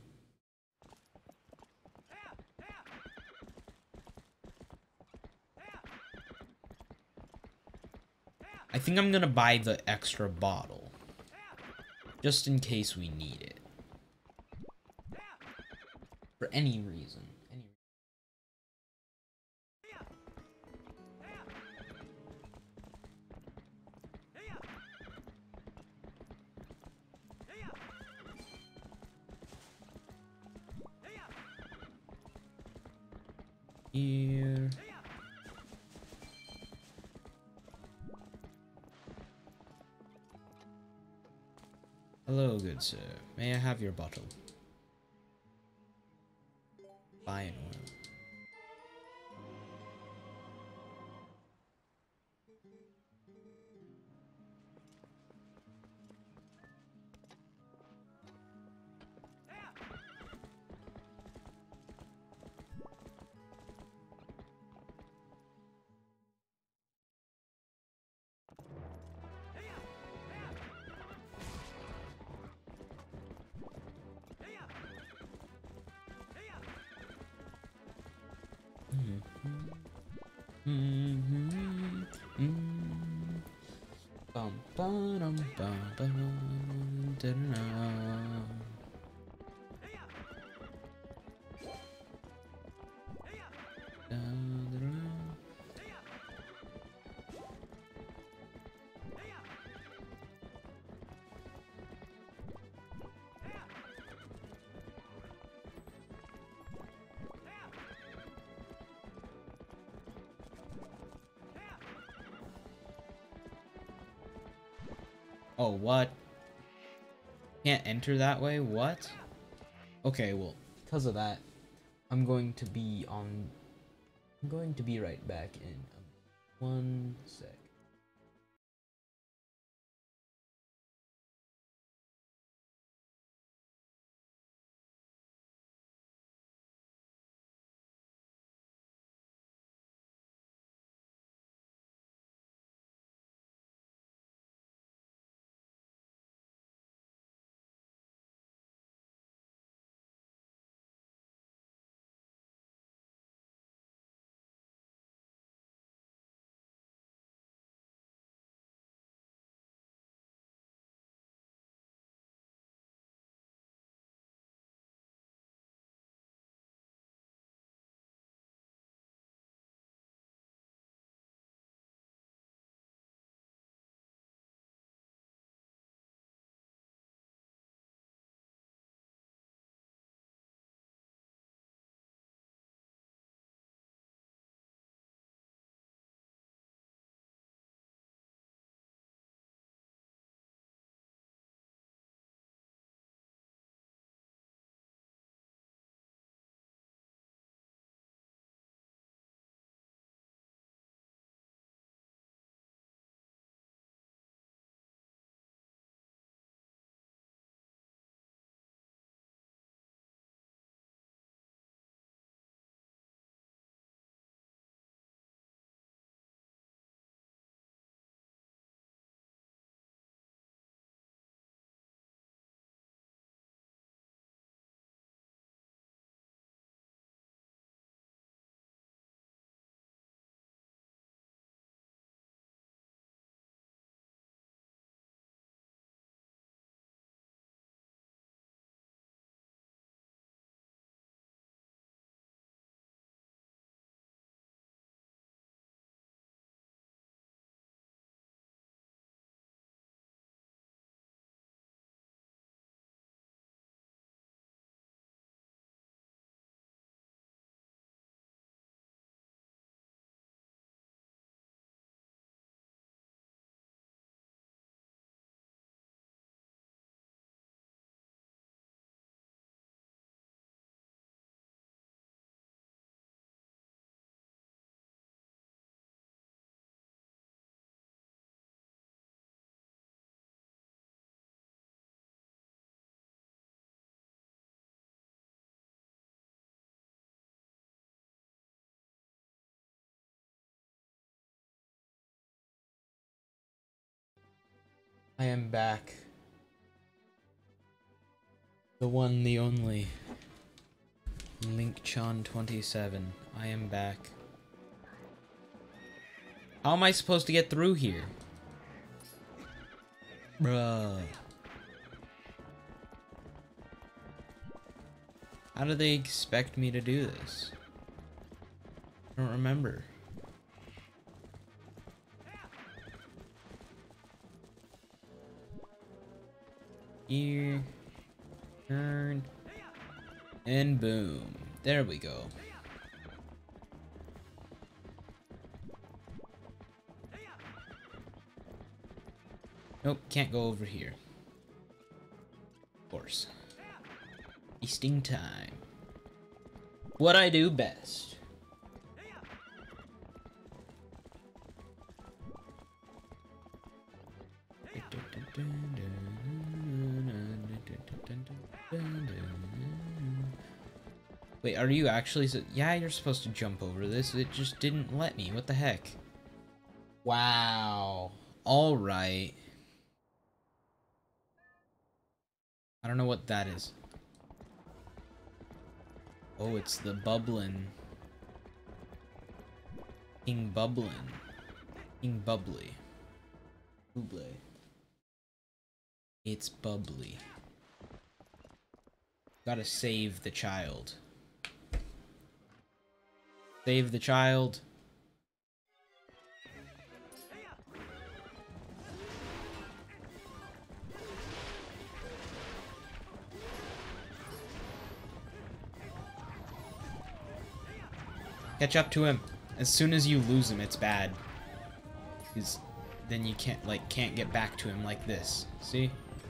I think I'm gonna buy the extra bottle. Just in case we need it. For any reason. Any Here. Hello, good sir. May I have your bottle? Buy an oil. Mm-hmm. Mm-hmm. Bum, ba-dum, ba-bum, da-da-da. Da-da-da. Oh, what? Can't enter that way? What? Okay, well, because of that, I'm going to be on... I'm going to be right back in um, one sec. I am back. The one, the only. Linkchan twenty-seven. I am back. How am I supposed to get through here? Bruh. How do they expect me to do this? I don't remember. Here. Turn. And boom. There we go. Nope, can't go over here. Of course. Wasting time. What I do best. Wait, are you actually... So yeah, you're supposed to jump over this. It just didn't let me. What the heck? Wow. Alright. I don't know what that is. Oh, it's the bubbling. King Bublin. King Bubbly. Buble. It's bubbly. Gotta save the child. Save the child. Catch up to him. As soon as you lose him, it's bad. Because then you can't, like, can't get back to him like this. See?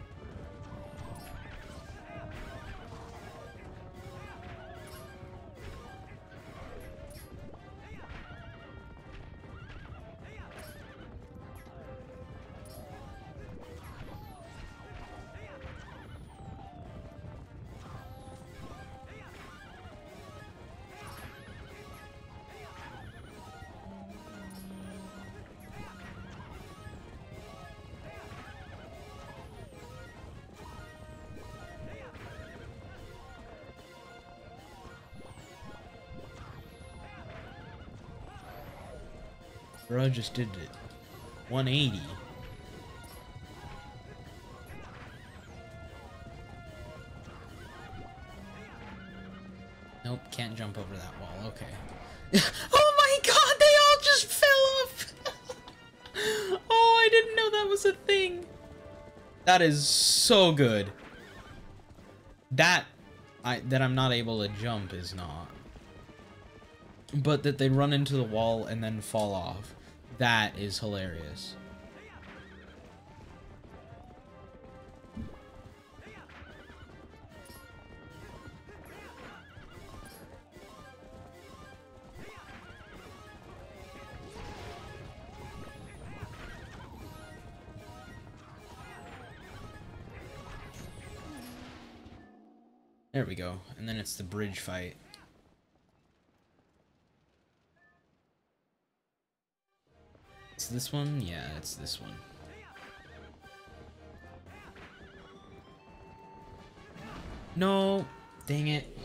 Bro just did it. one eighty. Nope, can't jump over that wall. Okay. Oh my god, they all just fell off! Oh, I didn't know that was a thing. That is so good. That I that I'm not able to jump is not. But that they run into the wall and then fall off. That is hilarious. There we go. And then it's the bridge fight. It's this one? Yeah, it's this one. No! Dang it.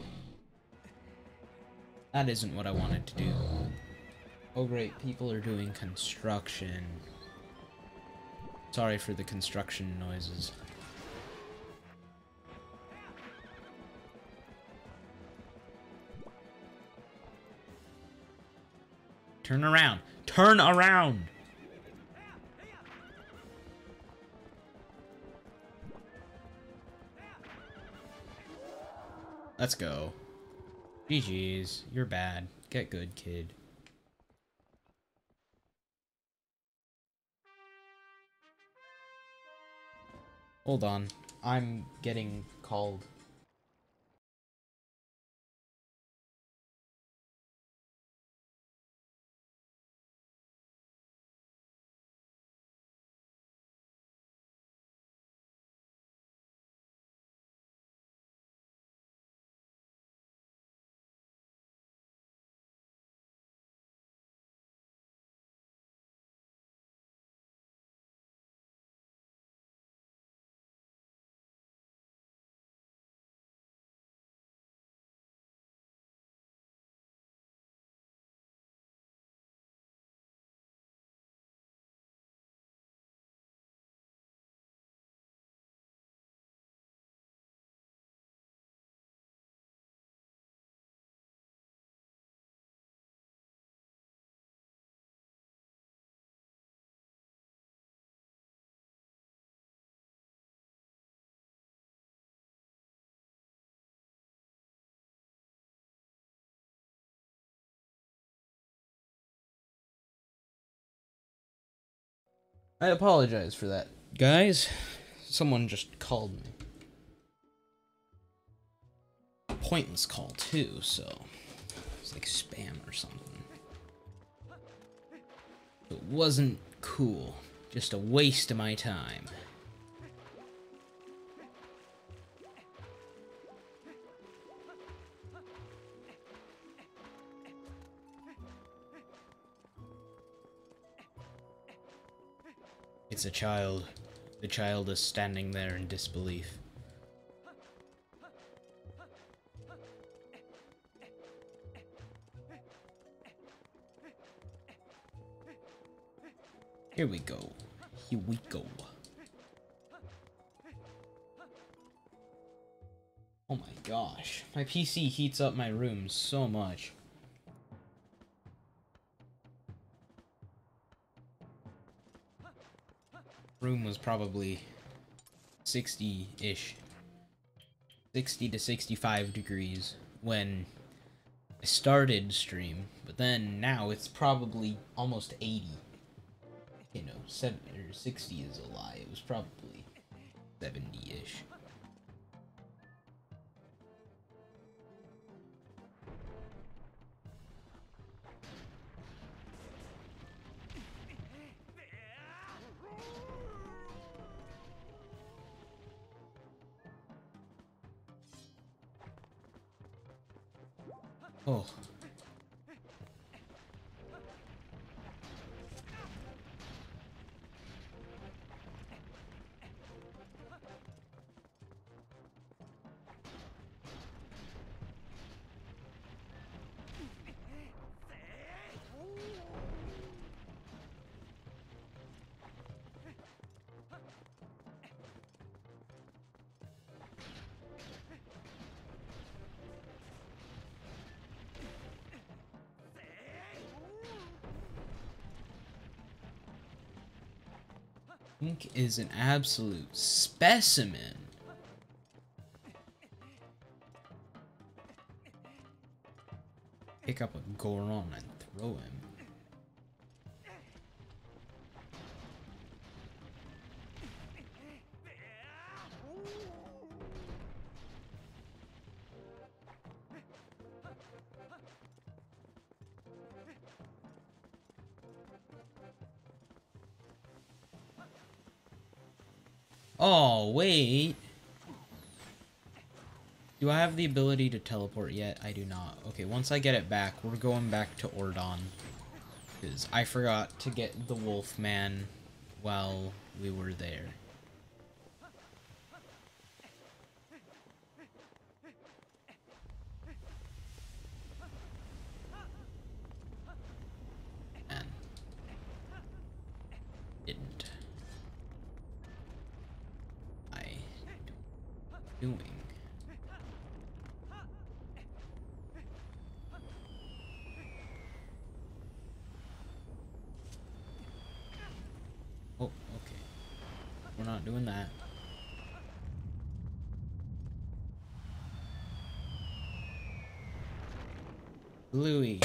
That isn't what I wanted to do. Oh great, people are doing construction. Sorry for the construction noises. Turn around! Turn around! Let's go. G G's. You're bad. Get good, kid. Hold on. I'm getting called. I apologize for that, guys. Someone just called me. A pointless call, too, so... it's like spam or something. It wasn't cool. Just a waste of my time. It's a child. The child is standing there in disbelief. Here we go. Here we go. Oh my gosh. My P C heats up my room so much. Room was probably sixty-ish. sixty to sixty-five degrees when I started stream, but then now it's probably almost eighty. You know, seven or sixty is a lie. It was probably seventy-ish. Oh. Pink is an absolute specimen. Pick up a Goron and throw him. Oh, wait. Do I have the ability to teleport yet? I do not. Okay, once I get it back, we're going back to Ordon. Because I forgot to get the Wolfman while we were there. And didn't. I doing. Oh, okay. We're not doing that. Louis.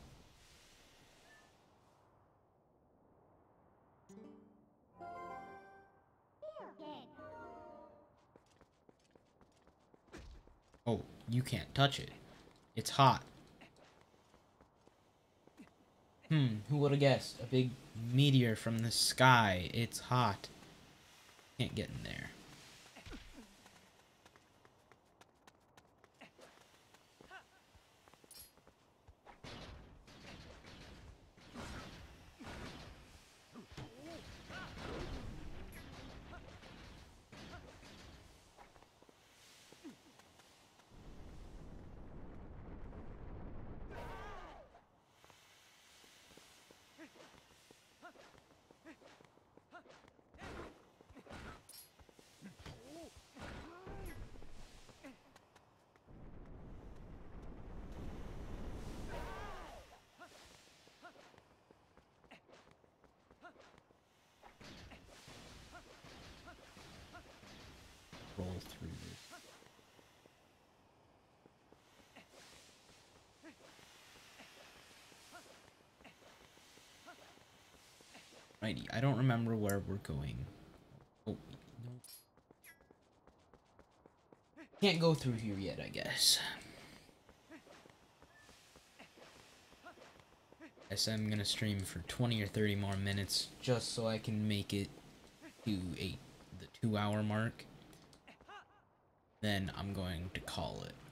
Oh, you can't touch it. It's hot. Hmm, who would have guessed? A big meteor from the sky. It's hot. Can't get in there. Roll through this. Righty, I don't remember where we're going. Oh, no. Can't go through here yet, I guess. Guess I'm gonna stream for twenty or thirty more minutes just so I can make it to a the two hour mark. Then I'm going to call it.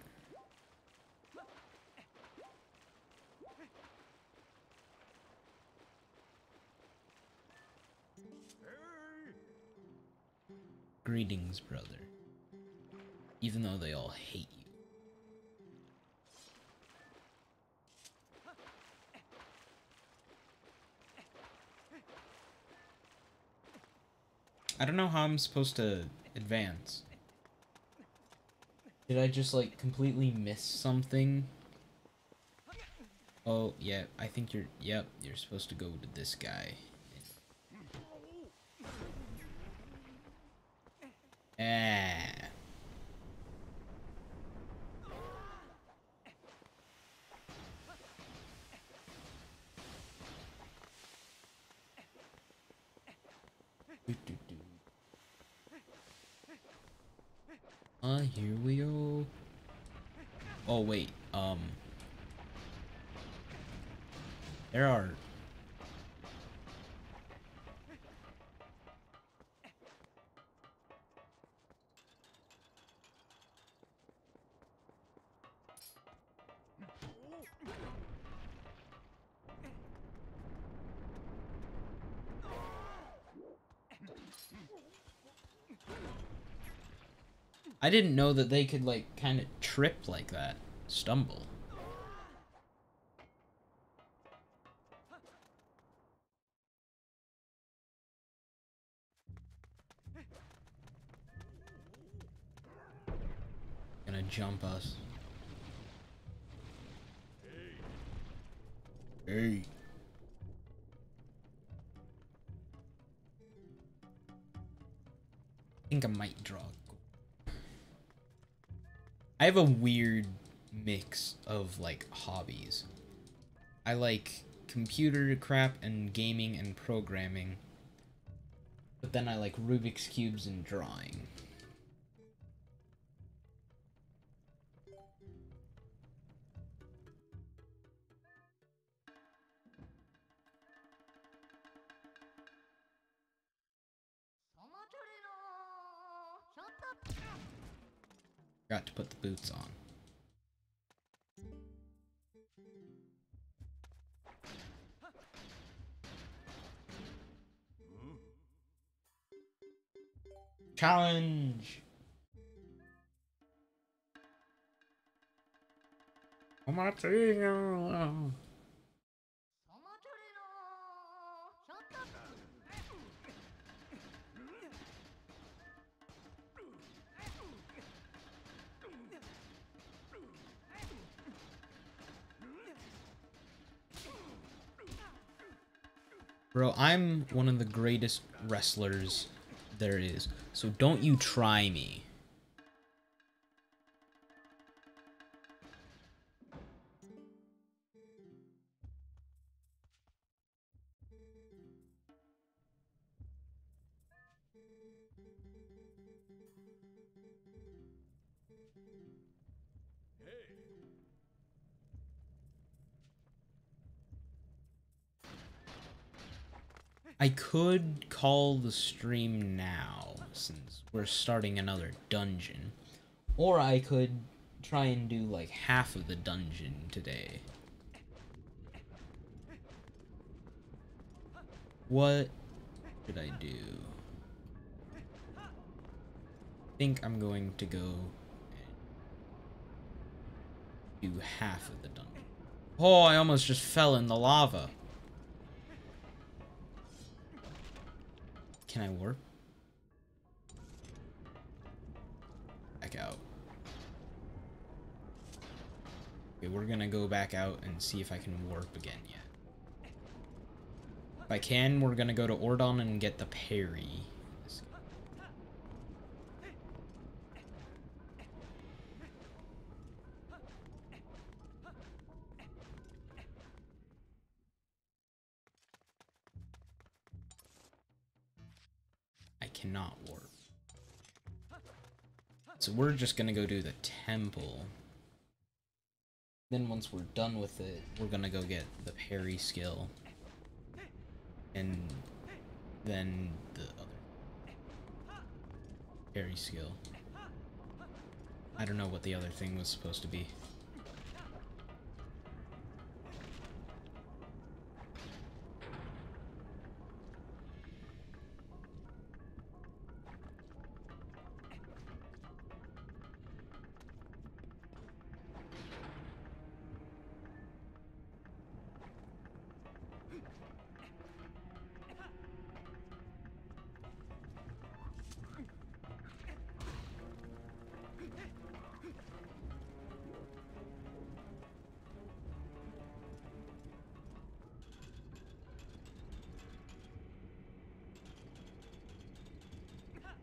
Greetings, brother. Even though they all hate you. I don't know how I'm supposed to advance. Did I just, like, completely miss something? Oh, yeah, I think you're... Yep, you're supposed to go to this guy. Ah. Uh, here we go. Oh, wait, um... there are... I didn't know that they could, like, kind of trip like that. Stumble. Gonna jump us. Hey. I think I might draw. I have a weird mix of, like, hobbies. I like computer crap and gaming and programming. But then I like Rubik's Cubes and drawing. Forgot to put the boots on. Challenge! Bro, I'm one of the greatest wrestlers there is, so don't you try me. I could call the stream now, since we're starting another dungeon. Or I could try and do like half of the dungeon today. What should I do? I think I'm going to go and do half of the dungeon. Oh, I almost just fell in the lava. Can I warp? Back out. Okay, we're gonna go back out and see if I can warp again yet. If I can, we're gonna go to Ordon and get the parry. I cannot warp. So we're just gonna go do the temple. Then once we're done with it, we're gonna go get the parry skill. And then the other parry skill. I don't know what the other thing was supposed to be.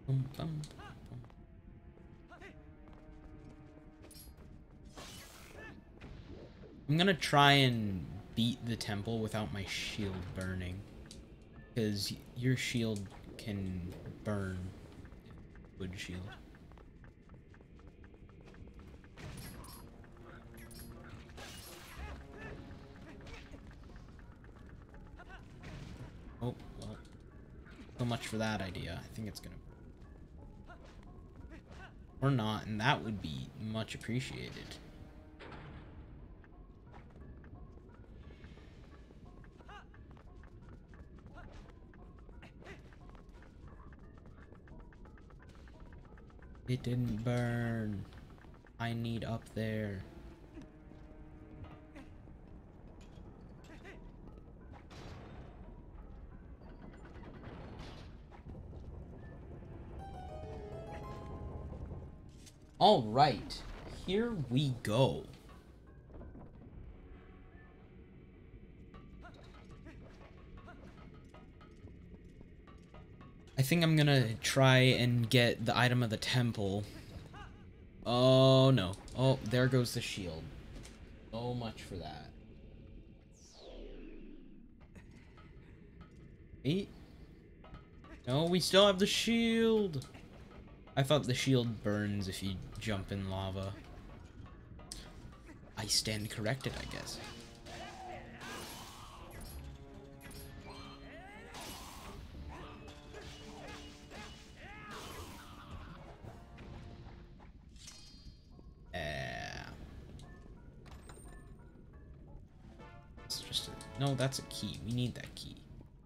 Bum, bum, bum. I'm gonna try and beat the temple without my shield burning, because your shield can burn wood shield. Oh, well, so much for that idea. I think it's gonna burn. Or not, and that would be much appreciated. It didn't burn. I need up there. All right, here we go. I think I'm gonna try and get the item of the temple. Oh no. Oh, there goes the shield. So much for that. Eight? No, we still have the shield. I thought the shield burns if you jump in lava. I stand corrected, I guess. It's just a, no, that's a key. We need that key.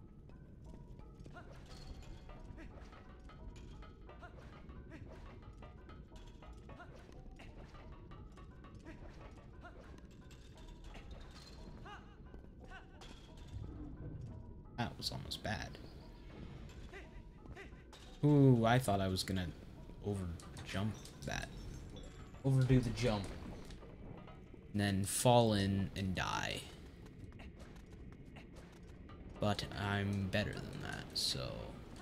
That was almost bad. Ooh, I thought I was gonna over jump that. Overdo the jump. And then fall in and die. But I'm better than that, so...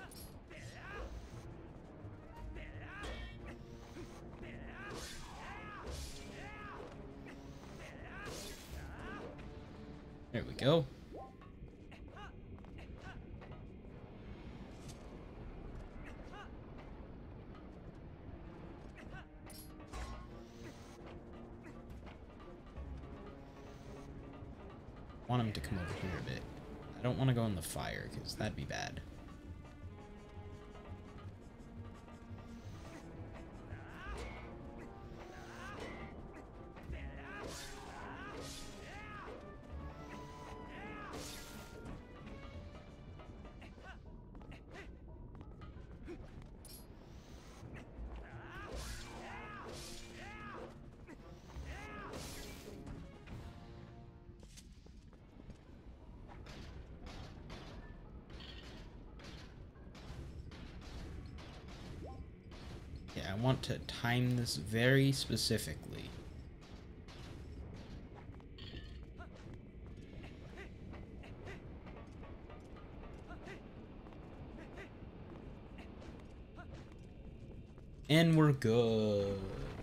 There we go. I want him to come over here a bit. I don't want to go in the fire, because that'd be bad. I want to time this very specifically. And we're good.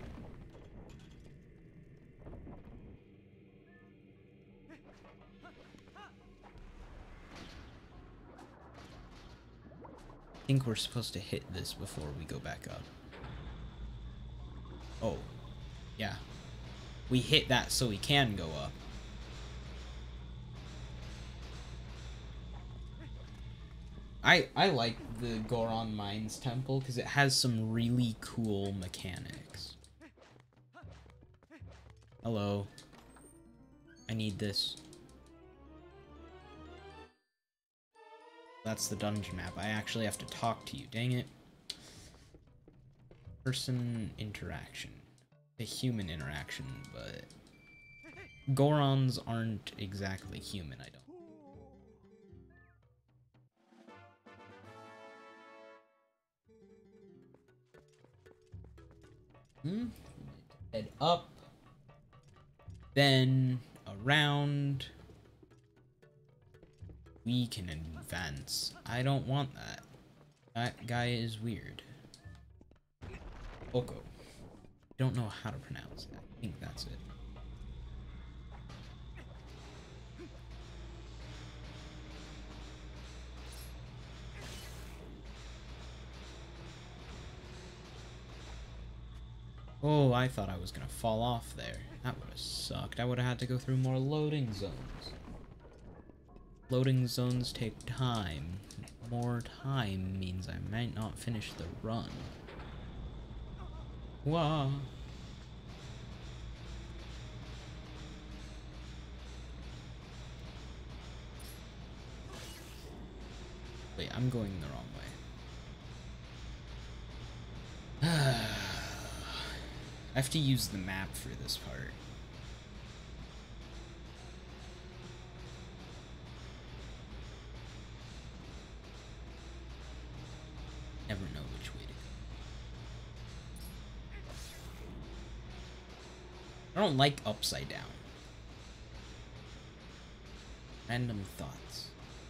I think we're supposed to hit this before we go back up. Oh, yeah. We hit that so we can go up. I I like the Goron Mines Temple because it has some really cool mechanics. Hello. I need this. That's the dungeon map. I actually have to talk to you. Dang it. Person interaction. A human interaction, but Gorons aren't exactly human, I don't. Hmm? Head up. Then around. We can advance. I don't want that. That guy is weird. Oko. Don't know how to pronounce it. I think that's it. Oh, I thought I was gonna fall off there. That would have sucked. I would have had to go through more loading zones. Loading zones take time. More time means I might not finish the run. Wah! Wait, I'm going the wrong way. I have to use the map for this part. Never know which way to go. I don't like upside down. Random thoughts.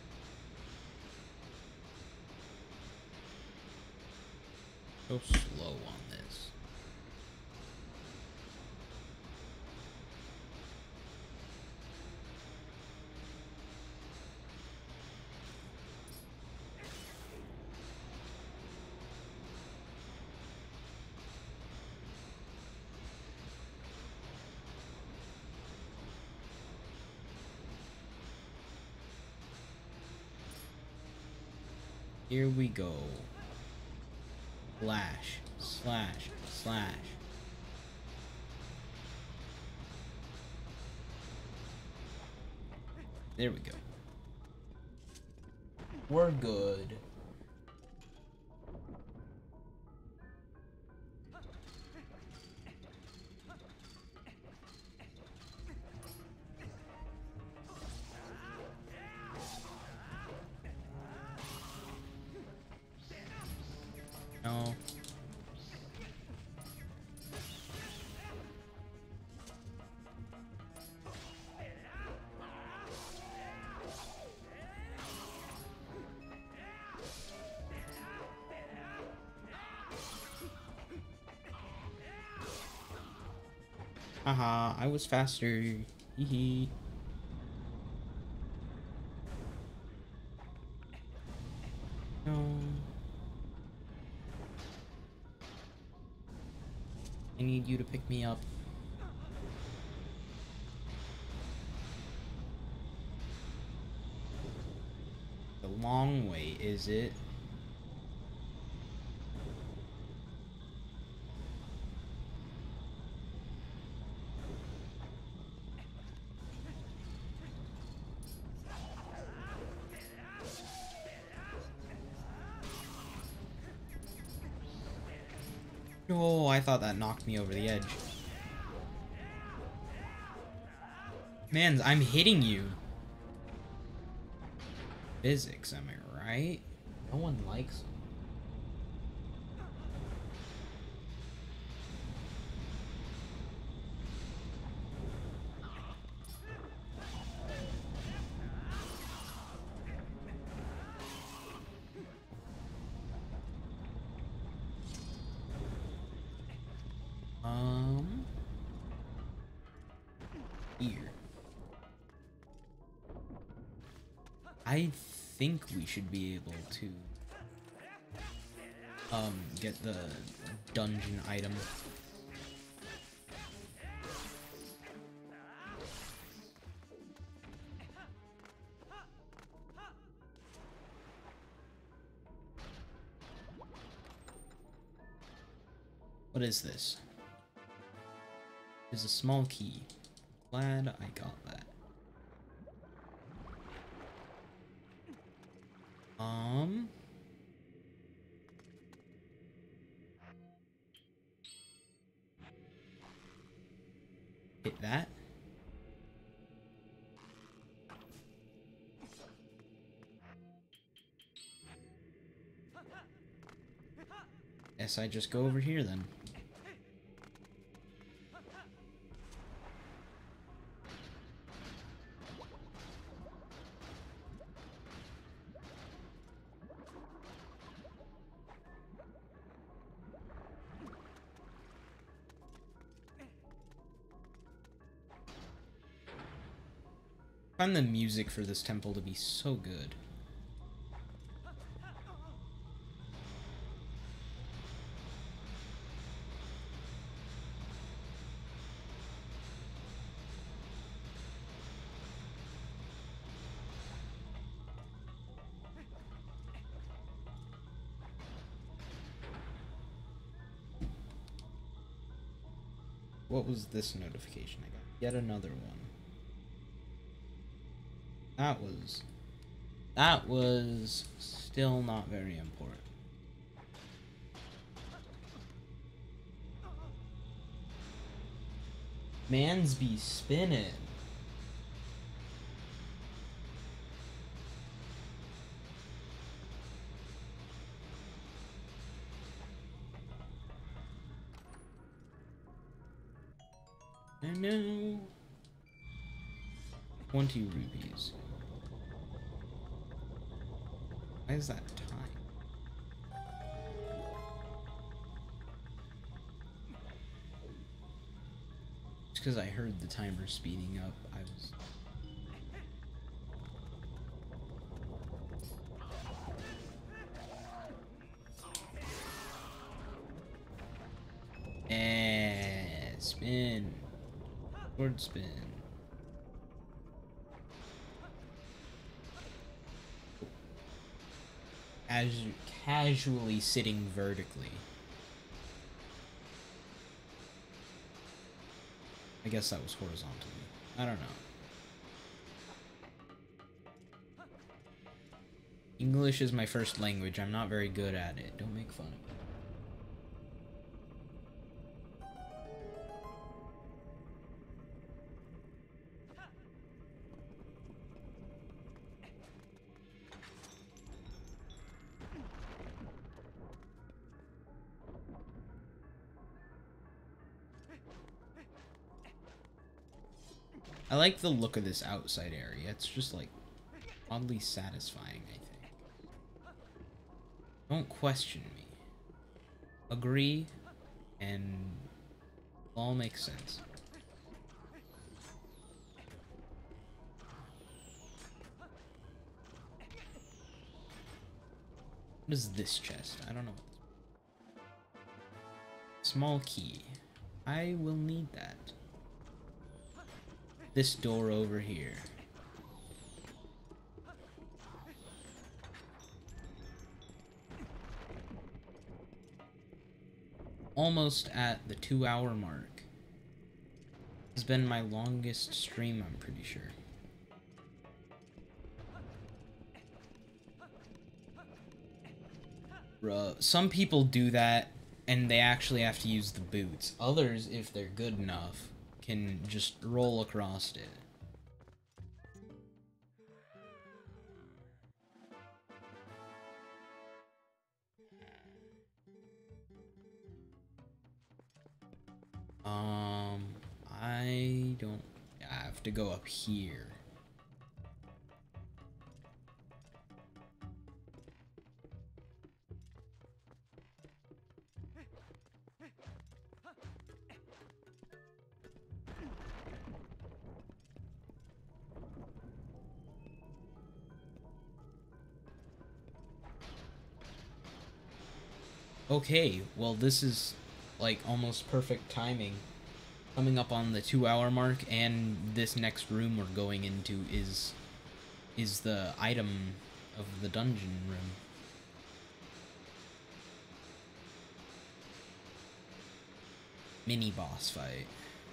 So slow on this. Here we go. Slash, slash, slash. There we go. We're good. No. Haha, I was faster. Hee hee. No. I need you to pick me up. The long way, is it? Oh, I thought that knocked me over the edge. Man, I'm hitting you. Physics, am I right? No one likes them. Um, here. I think we should be able to um get the dungeon item. What is this? There's a small key. Glad I got that. Um. Hit that. Guess I just go over here then. I find the music for this temple to be so good. What was this notification I got? Yet another one. That was... That was still not very important. Mans be spinning. I know. twenty rupees. Why is that time? Just because I heard the timer speeding up, I was... Eh, spin. Sword spin. As casually sitting vertically. I guess that was horizontally. I don't know. English is my first language. I'm not very good at it. Don't make fun of me. I like the look of this outside area. It's just like oddly satisfying, I think. Don't question me. Agree, and it all makes sense. What is this chest? I don't know. Small key. I will need that. This door over here. Almost at the two hour mark. It's been my longest stream, I'm pretty sure. Bruh, some people do that and they actually have to use the boots. Others, if they're good enough, can just roll across it. Um, I don't... I have to go up here. Okay, well this is like almost perfect timing. Coming up on the two hour mark, and this next room we're going into is is the item of the dungeon room. Mini boss fight.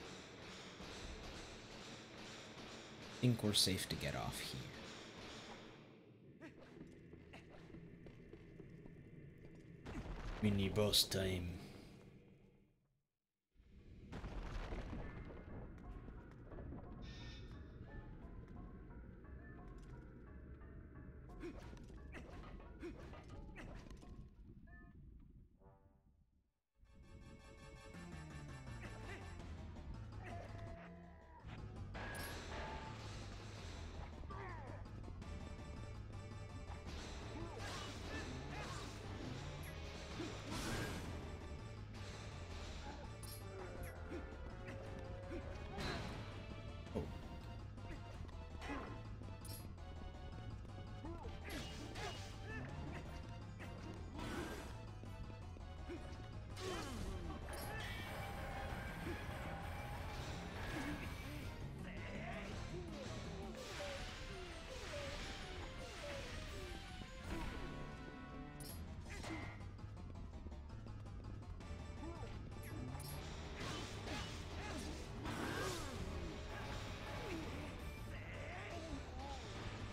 I think we're safe to get off here. Mini boss time.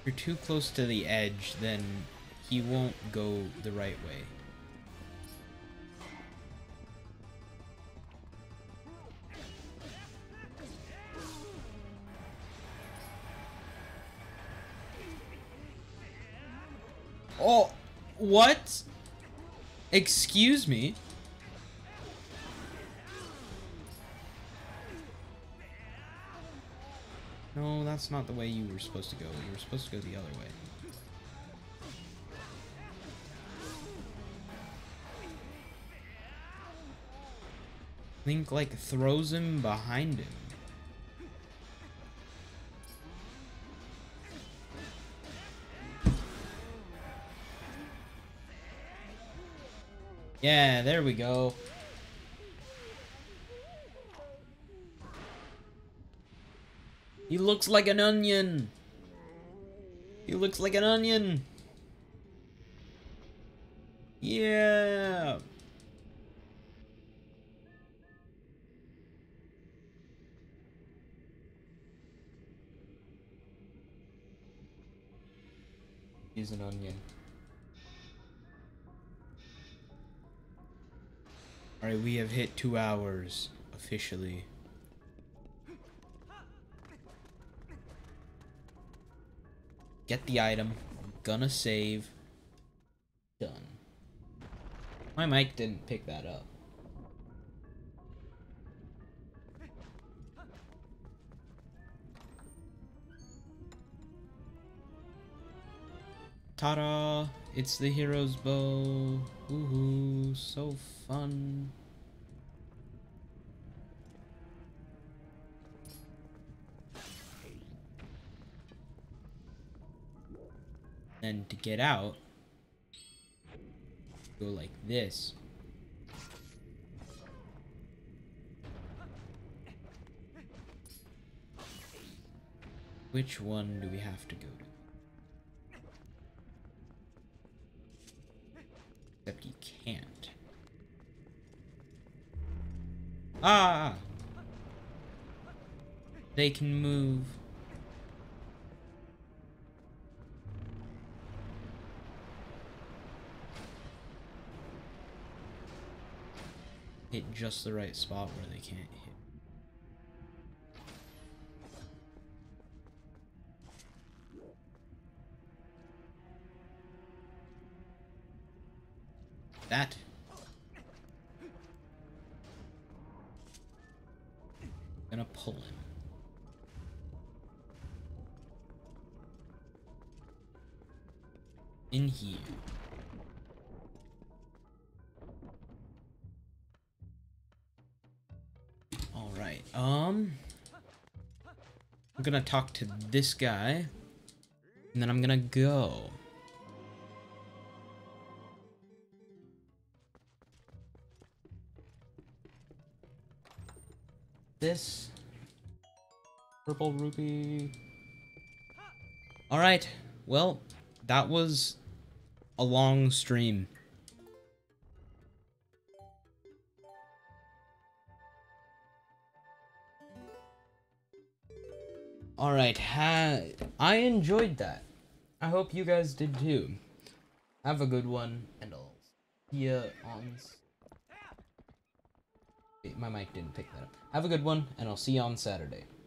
If you're too close to the edge, then he won't go the right way. Oh, what? Excuse me? No, that's not the way you were supposed to go. You were supposed to go the other way. Link, like, throws him behind him. Yeah, there we go. He looks like an onion. He looks like an onion. Yeah. He's an onion. Alright, we have hit two hours officially. Get the item. I'm gonna save. Done. My mic didn't pick that up. Ta-da! It's the hero's bow. Woohoo! So fun. Then to get out, go like this. Which one do we have to go to? Except you can't. Ah! They can move. Hit just the right spot where they can't hit. That. Gonna pull him. In here. Alright, um... I'm gonna talk to this guy, and then I'm gonna go. This... Purple rupee... Alright, well, that was a long stream. Alright, ha I enjoyed that. I hope you guys did too. Have a good one, and I'll see ya on... Wait, my mic didn't pick that up. Have a good one, and I'll see you on Saturday.